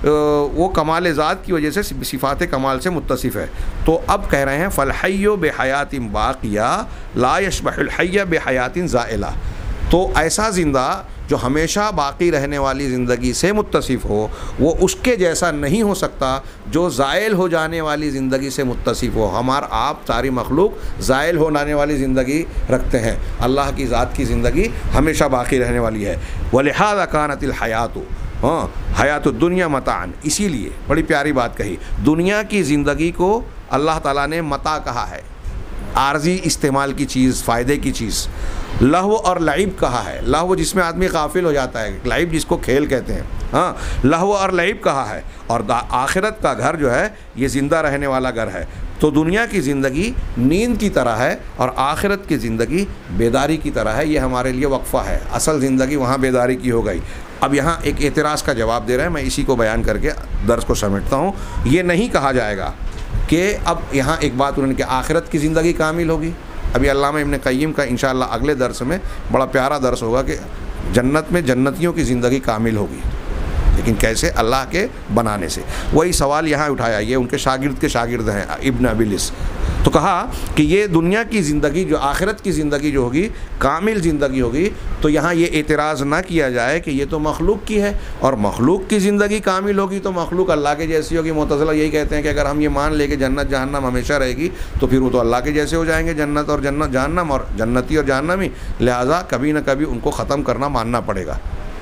वो कमाल ज़ात की वजह से सिफ़ात कमाल से मुत्तसिफ़ है। तो अब कह रहे हैं फ़लहय्यो बेहयातिन बाक़िया ला यशबहुल हय्य बेहयातिन ज़ाइला, तो ऐसा ज़िंदा जो हमेशा बाकी रहने वाली ज़िंदगी से मुत्तसिफ़ हो, वो उसके जैसा नहीं हो सकता जो ज़ाइल हो जाने वाली ज़िंदगी से मुत्तसिफ़ हो। हमार आप सारी मखलूक ज़ाइल हो जाने वाली ज़िंदगी रखते हैं, अल्लाह की ज़ात की ज़िंदगी हमेशा बाकी रहने वाली है। वलिहाज़ा कानतिल हयातु, हाँ हयातु दुनिया मतान, इसीलिए बड़ी प्यारी बात कही, दुनिया की ज़िंदगी को अल्लाह ताला ने मता कहा है, आर्जी इस्तेमाल की चीज़, फ़ायदे की चीज़। लहव और लईब कहा है, लहव जिसमें आदमी गाफिल हो जाता है, लईब जिसको खेल कहते हैं, हाँ लहव और लईब कहा है। और आखिरत का घर जो है ये ज़िंदा रहने वाला घर है। तो दुनिया की ज़िंदगी नींद की तरह है और आखिरत की ज़िंदगी बेदारी की तरह है। ये हमारे लिए वक्फ़ा है, असल ज़िंदगी वहाँ बेदारी की हो गई। अब यहाँ एक एतराज़ का जवाब दे रहे हैं, मैं इसी को बयान करके दर्स को समेटता हूँ। ये नहीं कहा जाएगा कि अब यहाँ एक बात उन्होंने कि आखिरत की ज़िंदगी कामिल होगी। अभी अल्लामा इब्न क़य्यिम का इंशाअल्लाह अगले दर्स में बड़ा प्यारा दर्स होगा कि जन्नत में जन्नतियों की ज़िंदगी कामिल होगी, लेकिन कैसे? अल्लाह के बनाने से। वही सवाल यहाँ उठाया, ये उनके शागिर्द के शागिर्द हैं इब्न अबिल इज़्ज़। तो कहा कि ये दुनिया की ज़िंदगी जो आखिरत की ज़िंदगी जो होगी कामिल ज़िंदगी होगी, तो यहाँ ये एतराज़ ना किया जाए कि ये तो मखलूक की है और मखलूक की ज़िंदगी कामिल होगी तो मखलूक अल्लाह के जैसी होगी। मुतज़िला यही कहते हैं कि अगर हम ये मान ले कि जन्नत जहन्नम हमेशा रहेगी तो फिर वो तो अल्लाह के जैसे हो जाएंगे, जन्नत और जन्नत जहन्नम और जन्नती और जहन्नमी, लिहाजा कभी ना कभी उनको ख़त्म करना मानना पड़ेगा।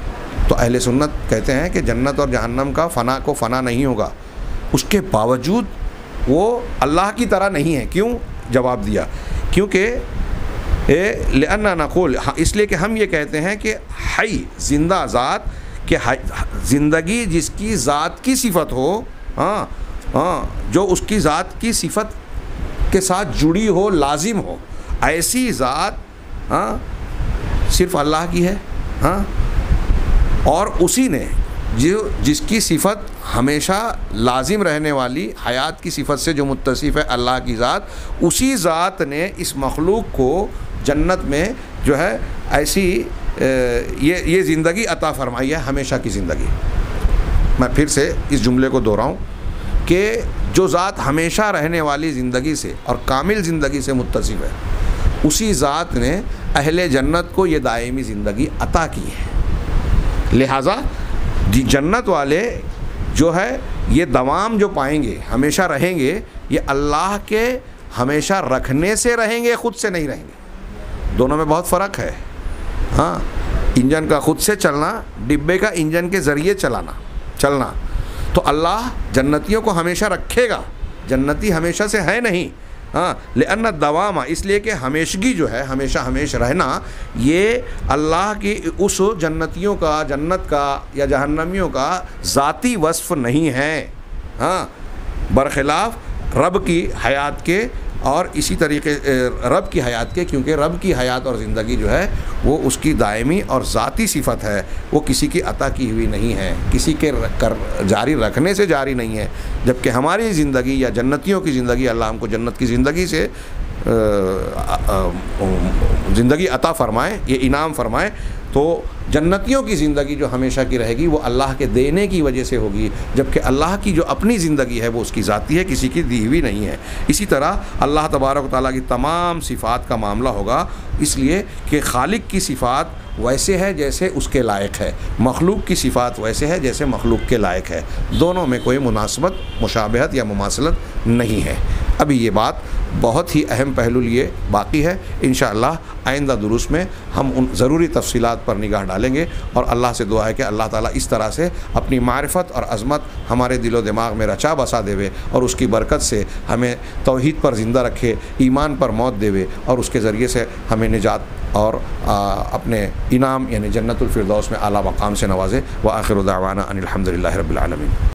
तो अहले सुन्नत कहते हैं कि जन्नत और जहन्नम का फ़ना को फ़ना नहीं होगा, उसके बावजूद वो अल्लाह की तरह नहीं है। क्यों? जवाब दिया, क्योंकि लिअन्ना नक़ूल, हाँ इसलिए कि हम ये कहते हैं कि हई ज़िंदा ज़ात के ज़िंदगी जिसकी ज़ात की सिफ़त हो, हाँ हाँ जो उसकी ज़ात की सिफ़त के साथ जुड़ी हो, लाजिम हो, ऐसी ज़ात हाँ सिर्फ़ अल्लाह की है। हाँ और उसी ने जो जिसकी सिफ़त हमेशा लाजिम रहने वाली हयात की सिफ़त से जो मुत्तसिफ़ है अल्लाह की ज़ात, उसी ज़ात ने इस मखलूक को जन्नत में जो है ऐसी ये ये ज़िंदगी अता फ़रमाई है, हमेशा की ज़िंदगी। मैं फिर से इस जुमले को दोहराऊं कि जो ज़ात हमेशा रहने वाली ज़िंदगी से और कामिल ज़िंदगी से मुत्तसिफ़ है, उसी ज़ात ने अहले जन्नत को ये दायमी ज़िंदगी अता की है। लिहाजा जी जन्नत वाले जो है ये दवाम जो पाएंगे, हमेशा रहेंगे, ये अल्लाह के हमेशा रखने से रहेंगे, ख़ुद से नहीं रहेंगे। दोनों में बहुत फ़र्क है। हाँ, इंजन का ख़ुद से चलना, डिब्बे का इंजन के ज़रिए चलाना चलना तो अल्लाह जन्नतियों को हमेशा रखेगा, जन्नती हमेशा से है नहीं। हाँ, लेअन्ना दवामा, इसलिए कि हमेशगी जो है, हमेशा हमेश रहना, ये अल्लाह की उस जन्नतियों का, जन्नत का या जहन्नमियों का ज़ाती वस्फ़ नहीं है। हाँ, बरख़िलाफ़ रब की हयात के और इसी तरीके रब की हयात के, क्योंकि रब की हयात और ज़िंदगी जो है वो उसकी दायमी और ज़ाती सिफ़त है, वो किसी की अता की हुई नहीं है, किसी के कर जारी रखने से जारी नहीं है। जबकि हमारी ज़िंदगी या जन्नतियों की ज़िंदगी, अल्लाह हमको जन्नत की ज़िंदगी से ज़िंदगी अता फ़रमाए, ये इनाम फ़रमाए, तो जन्नतियों की ज़िंदगी जो हमेशा की रहेगी वो अल्लाह के देने की वजह से होगी, जबकि अल्लाह की जो अपनी ज़िंदगी है वो उसकी ज़ाती है, किसी की दी हुई नहीं है। इसी तरह अल्लाह तबारक व तआला की तमाम सिफ़ात का मामला होगा, इसलिए कि खालिक की सिफ़ात वैसे है जैसे उसके लायक है, मखलूक की सिफ़ात वैसे है जैसे मखलूक के लायक है। दोनों में कोई मुनासबत, मुशाबहत या मुमासलत नहीं है। अभी ये बात बहुत ही अहम पहलू लिए बाकी है। इंशाअल्लाह आइंदा दुरुस में हम उन ज़रूरी तफसीलात पर निगाह डालेंगे और अल्लाह से दुआ है कि अल्लाह ताला इस तरह से अपनी मारिफत और अज़मत हमारे दिलो दिमाग में रचा बसा देवे और उसकी बरकत से हमें तौहीद पर ज़िंदा रखे, ईमान पर मौत देवे और उसके ज़रिए से हमें निजात और आ, अपने इनाम यानी जन्नतुल फिरदौस में आला मकाम से नवाजे। व आखिर दावाना अनिल हम्दुलिल्लाहि रब्बिल आलमीन।